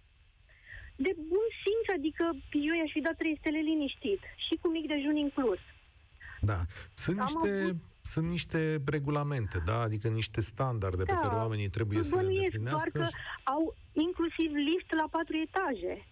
de bun simț, adică eu i-aș fi dat trei stele liniștit și cu mic dejun inclus. Da, sunt Am niște, avut... sunt niște regulamente, da, adică niște standarde da. pe care oamenii trebuie să le îndeplinească. Doar că au inclusiv lift la patru etaje.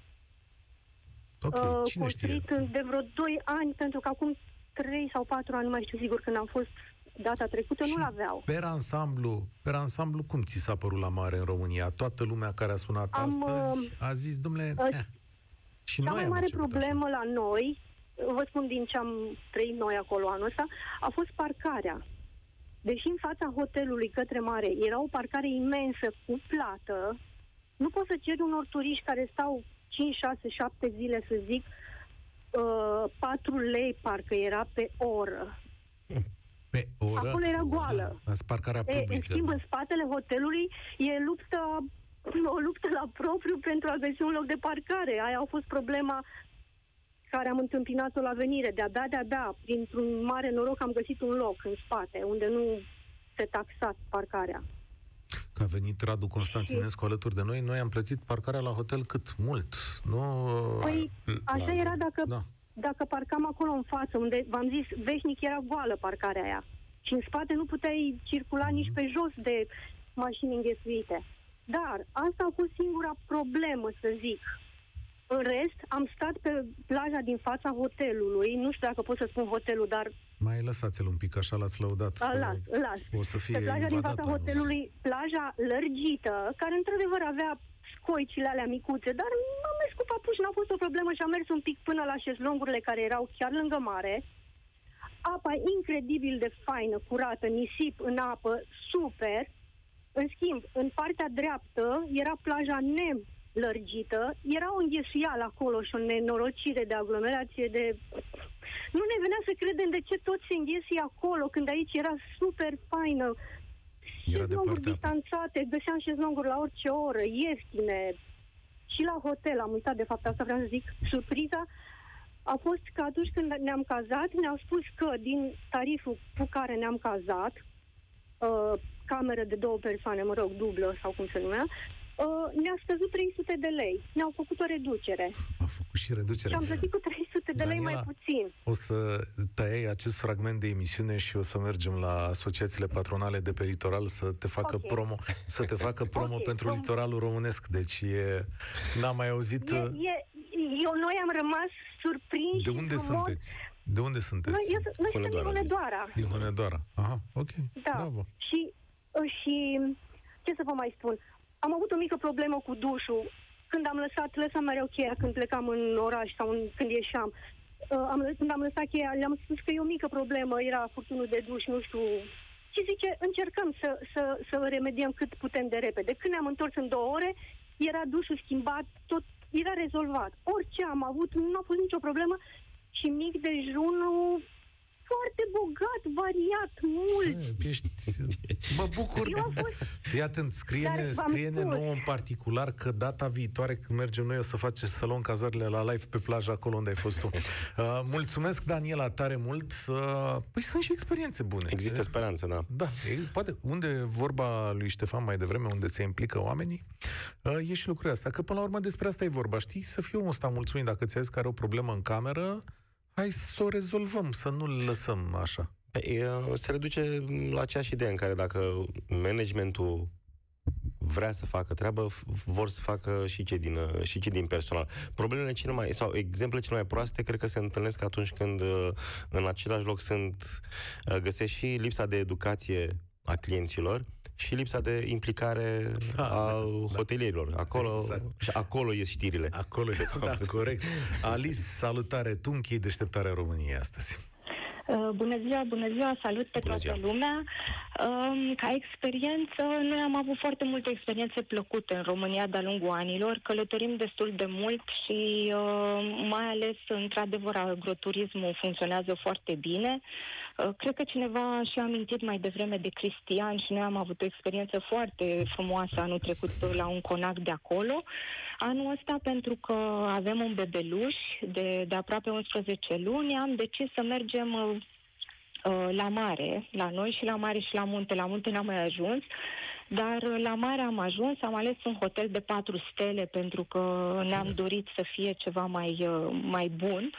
Okay, uh, cine construit știe? de vreo doi ani, pentru că acum trei sau patru ani, nu mai știu sigur, când am fost data trecută, și nu l-aveau. Per ansamblu, per ansamblu, cum ți s-a părut la mare în România? Toată lumea care a sunat am, astăzi a zis, dom'le, uh, eh. Și cea noi mai am mare problemă așa. la noi, vă spun din ce am trăit noi acolo anul ăsta, a fost parcarea. Deși în fața hotelului către mare era o parcare imensă cu plată, nu poți să ceri unor turiști care stau cinci, șase, șapte zile, să zic, uh, patru lei parcă era pe oră. Pe oră? Acolo era goală. Da, parcarea publică. E, în schimb, în spatele hotelului e luptă, o luptă la propriu pentru a găsi un loc de parcare. Aia a fost problema care am întâmpinat-o la venire. De-abia, de-abia, printr-un mare noroc am găsit un loc în spate, unde nu se taxa parcarea. Că a venit Radu Constantinescu alături de noi, noi am plătit parcarea la hotel cât mult, nu? Păi, așa la... era dacă, da. dacă parcam acolo în față, unde, v-am zis, veșnic era goală parcarea aia. Și în spate nu puteai circula mm-hmm. nici pe jos de mașini înghesuite. Dar asta a fost singura problemă, să zic. În rest, am stat pe plaja din fața hotelului, nu știu dacă pot să spun hotelul, dar... Mai lăsați-l un pic, așa l-ați lăudat. A, las, las. O să fie pe plaja din fața anul. hotelului, plaja lărgită, care într-adevăr avea scoicile alea micuțe, dar am mers cu papuși, n-a fost o problemă și am mers un pic până la șezlongurile care erau chiar lângă mare. apa incredibil de faină, curată, nisip în apă, super. În schimb, în partea dreaptă era plaja nelărgită, era o înghesuială acolo și o nenorocire de aglomerație de... Nu ne venea să credem de ce tot se înghesuie acolo, când aici era super faină. Șezlonguri distanțate, găseam șezlonguri la orice oră, ieftine. Și la hotel, am uitat de fapt, asta vreau să zic, surpriza a fost că atunci când ne-am cazat, ne-au spus că din tariful cu care ne-am cazat, uh, cameră de două persoane, mă rog, dublă sau cum se numea, uh, ne-a scăzut trei sute de lei. Ne-au făcut o reducere. A făcut și reducere. Și am plătit cu trei sute de lei mai puțin. O să tăiei acest fragment de emisiune și o să mergem la asociațiile patronale de pe litoral să te facă okay. promo, să te facă promo okay. pentru Prom- litoralul românesc. Deci e, n-am mai auzit... E, e, eu, noi am rămas surprinși. De unde frumos. sunteți? De unde sunteți? Noi, eu, noi suntem din Hunedoara. Din Hunedoara. Aha, ok. Da. Bravo. Și, și ce să vă mai spun? Am avut o mică problemă cu dușul. Când am lăsat, lăsam mereu cheia când plecam în oraș sau în, când ieșeam. Uh, am, când am lăsat cheia, le-am spus că e o mică problemă, era furtunul de duș, nu știu. Și zice, încercăm să, să, să remediem cât putem de repede. Când ne-am întors în două ore, era dușul schimbat, tot era rezolvat. Orice am avut, nu a fost nicio problemă. Și mic dejunul foarte bogat, variat, mult. E, ești... Mă bucur. Fii atent, scrie-ne, scrie-ne nouă în particular că data viitoare când mergem noi o să facem să luăm cazările la live pe plajă acolo unde ai fost tu. Uh, mulțumesc, Daniela, tare mult. Uh, păi sunt și experiențe bune. Există speranță, da. Da, e, poate, unde vorba lui Ștefan mai devreme, unde se implică oamenii, uh, e și lucrurile astea. Că până la urmă despre asta e vorba, știi? Să fie omul ăsta mulțumit dacă ți-a zis că are o problemă în cameră, hai să o rezolvăm, să nu-l lăsăm așa. Se reduce la aceeași idee în care dacă managementul vrea să facă treabă, vor să facă și cei din, și cei din personal. Problemele cele mai, sau exemplele cele mai proaste, cred că se întâlnesc atunci când în același loc sunt, găsești și lipsa de educație a clienților și lipsa de implicare a, a da, hotelierilor. Acolo, exact. Și acolo ies știrile. Acolo e, da, corect. Alice, salutare, tu închei deșteptarea României astăzi. Bună ziua, bună ziua, salut pe bună toată ziua. lumea. Ca experiență, noi am avut foarte multe experiențe plăcute în România de-a lungul anilor, călătorim destul de mult și mai ales, într-adevăr, agroturismul funcționează foarte bine. Cred că cineva și-a amintit mai devreme de Cristian și noi am avut o experiență foarte frumoasă anul trecut la un conac de acolo. Anul ăsta, pentru că avem un bebeluș de, de aproape unsprezece luni, am decis să mergem uh, la mare, la noi și la mare și la munte. La munte n-am mai ajuns, dar la mare am ajuns, am ales un hotel de patru stele pentru că ne-am dorit să fie ceva mai, uh, mai bun.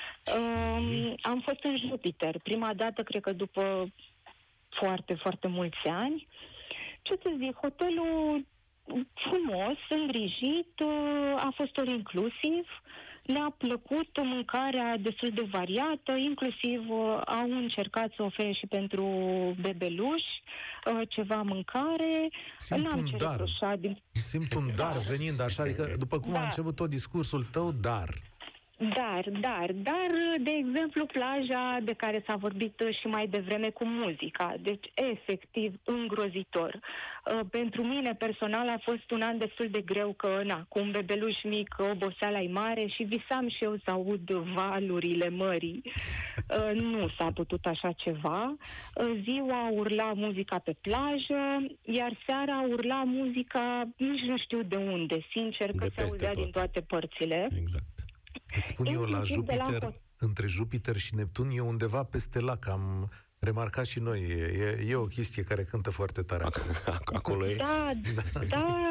Uh, am fost în Jupiter, prima dată, cred că după foarte, foarte mulți ani. Ce să zic, hotelul frumos, îngrijit, a fost all inclusiv, ne-a plăcut mâncarea destul de variată, inclusiv au încercat să ofere și pentru bebeluși ceva mâncare. Simt un dar, din... simt un dar venind așa, adică după cum da. a început tot discursul tău, dar... Dar, dar, dar, de exemplu, plaja de care s-a vorbit și mai devreme cu muzica, deci efectiv îngrozitor. Uh, pentru mine personal a fost un an destul de greu că, na, cu un bebeluș mic, oboseala-i mare și visam și eu să aud valurile mării. Uh, nu s-a putut așa ceva. Uh, ziua urla muzica pe plajă, iar seara urla muzica, nici nu știu de unde, sincer, că se auzea din toate părțile. Exact. Îți spun eu, la Jupiter, la... între Jupiter și Neptun, e undeva peste lac. Am remarcat și noi. E, e o chestie care cântă foarte tare. Acolo e? Da, da.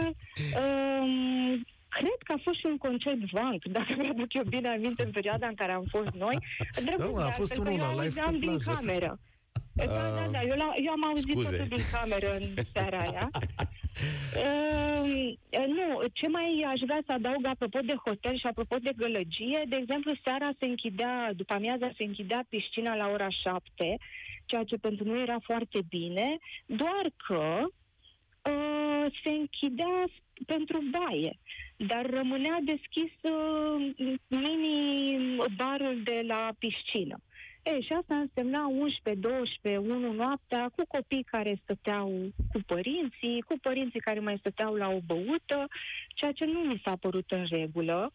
Um, cred că a fost și un concert Vank, dacă mi-aduc eu bine aminte, în perioada în care am fost noi. Drăguț, da, a fost unul la live pe din plajă. Cameră. Da, da, da. Eu, la, eu am auzit Scuze. totul din cameră în seara aia. Uh, nu, ce mai aș vrea să adaug apropo de hotel și apropo de gălăgie, de exemplu, seara se închidea, după amiaza se închidea piscina la ora șapte, ceea ce pentru noi era foarte bine, doar că uh, se închidea pentru baie, dar rămânea deschis uh, mini-barul de la piscină. E, și asta însemna unsprezece, douăsprezece, unu noaptea, cu copii care stăteau cu părinții, cu părinții care mai stăteau la o băută, ceea ce nu mi s-a părut în regulă.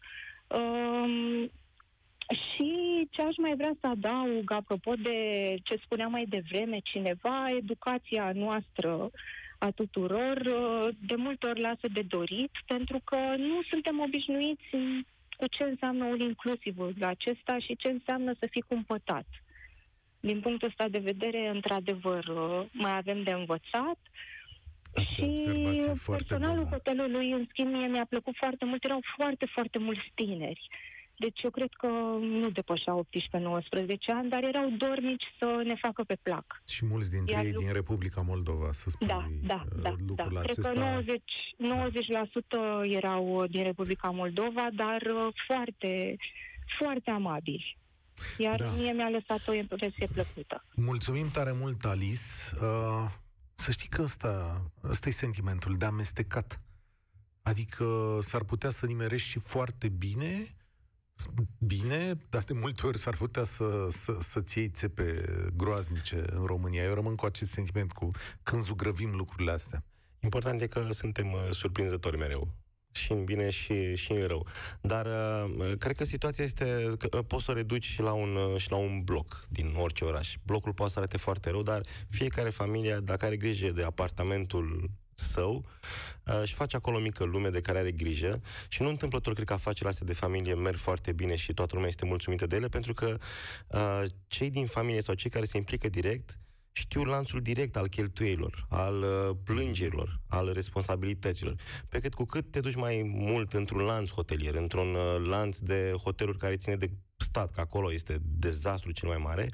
Um, și ce aș mai vrea să adaug, apropo de ce spunea mai devreme cineva, educația noastră a tuturor de multe ori lasă de dorit, pentru că nu suntem obișnuiți cu ce înseamnă un inclusivul acesta și ce înseamnă să fii cumpătat. Din punctul ăsta de vedere, într-adevăr, mai avem de învățat. Asta și personalul hotelului, în schimb, mie mi-a plăcut foarte mult. Erau foarte, foarte mulți tineri. Deci eu cred că nu depășeau optsprezece nouăsprezece ani, dar erau dornici să ne facă pe plac. Și mulți dintre Iar ei lucru... din Republica Moldova, să spui da, da, da, lucrul da. acesta. Cred că nouăzeci, nouăzeci la sută erau din Republica Moldova, dar foarte, foarte amabili. Iar da. mie mi-a lăsat o impresie plăcută. Mulțumim tare mult, Alice. Uh, să știi că ăsta, ăsta e sentimentul de amestecat. Adică s-ar putea să nimerești și foarte bine... Bine, dar de multe ori s-ar putea să, să, să-ți iei țepe groaznice în România. Eu rămân cu acest sentiment, cu când zugrăvim lucrurile astea. Important e că suntem uh, surprinzători mereu. Și în bine și, și în rău. Dar uh, cred că situația este că uh, poți să o reduci și la, un, uh, și la un bloc din orice oraș. Blocul poate să arate foarte rău, dar fiecare familie, dacă are grijă de apartamentul său, uh, și face acolo o mică lume de care are grijă și nu întâmplător cred că afacerile astea de familie merg foarte bine și toată lumea este mulțumită de ele, pentru că uh, cei din familie sau cei care se implică direct știu lanțul direct al cheltuielor, al uh, plângerilor, al responsabilităților. Pe cât cu cât te duci mai mult într-un lanț hotelier, într-un uh, lanț de hoteluri care ține de stat, că acolo este dezastru cel mai mare,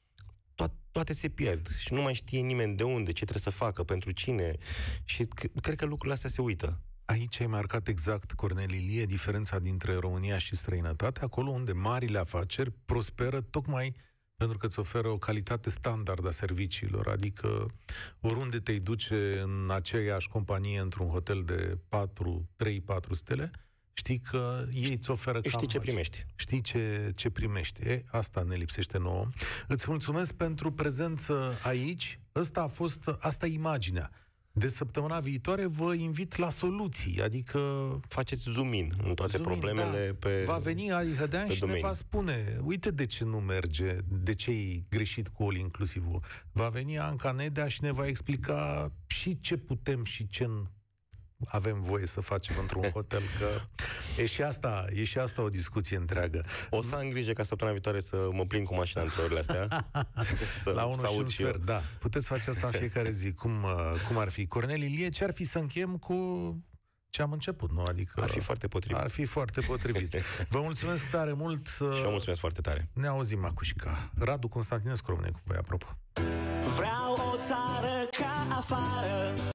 toate se pierd și nu mai știe nimeni de unde, ce trebuie să facă, pentru cine. Și c- cred că lucrurile astea se uită. Aici ai marcat exact, Cornel Ilie, diferența dintre România și străinătate, acolo unde marile afaceri prosperă tocmai pentru că îți oferă o calitate standard a serviciilor, adică oriunde te-ai duce în aceeași companie, într-un hotel de patru, trei patru stele, știi că ei îți oferă cam... Știi ce primești. Știi ce, ce primești. E, asta ne lipsește nouă. Îți mulțumesc pentru prezență aici. Asta a fost, asta e imaginea. De săptămâna viitoare vă invit la soluții, adică... Faceți zoom in în toate zoom problemele da. pe Va veni Adi Hădean și domeniu. Ne va spune, uite de ce nu merge, de ce e greșit cu all inclusivul. Va veni Anca Nedea și ne va explica și ce putem și ce avem voie să facem într-un hotel, că e și asta, e și asta o discuție întreagă. O să am grijă ca săptămâna viitoare să mă plimb cu mașina între orele astea. Să, la unul și un sfert, da. Puteți face asta în fiecare zi. Cum, cum ar fi? Cornel Ilie, ce ar fi să încheiem cu ce am început, nu? Adică ar fi foarte potrivit. Ar fi foarte potrivit. Vă mulțumesc tare mult. Și vă mulțumesc foarte tare. Ne auzim, Acușica. Radu Constantinescu rămâne cu voi, apropo. Vreau o țară ca afară,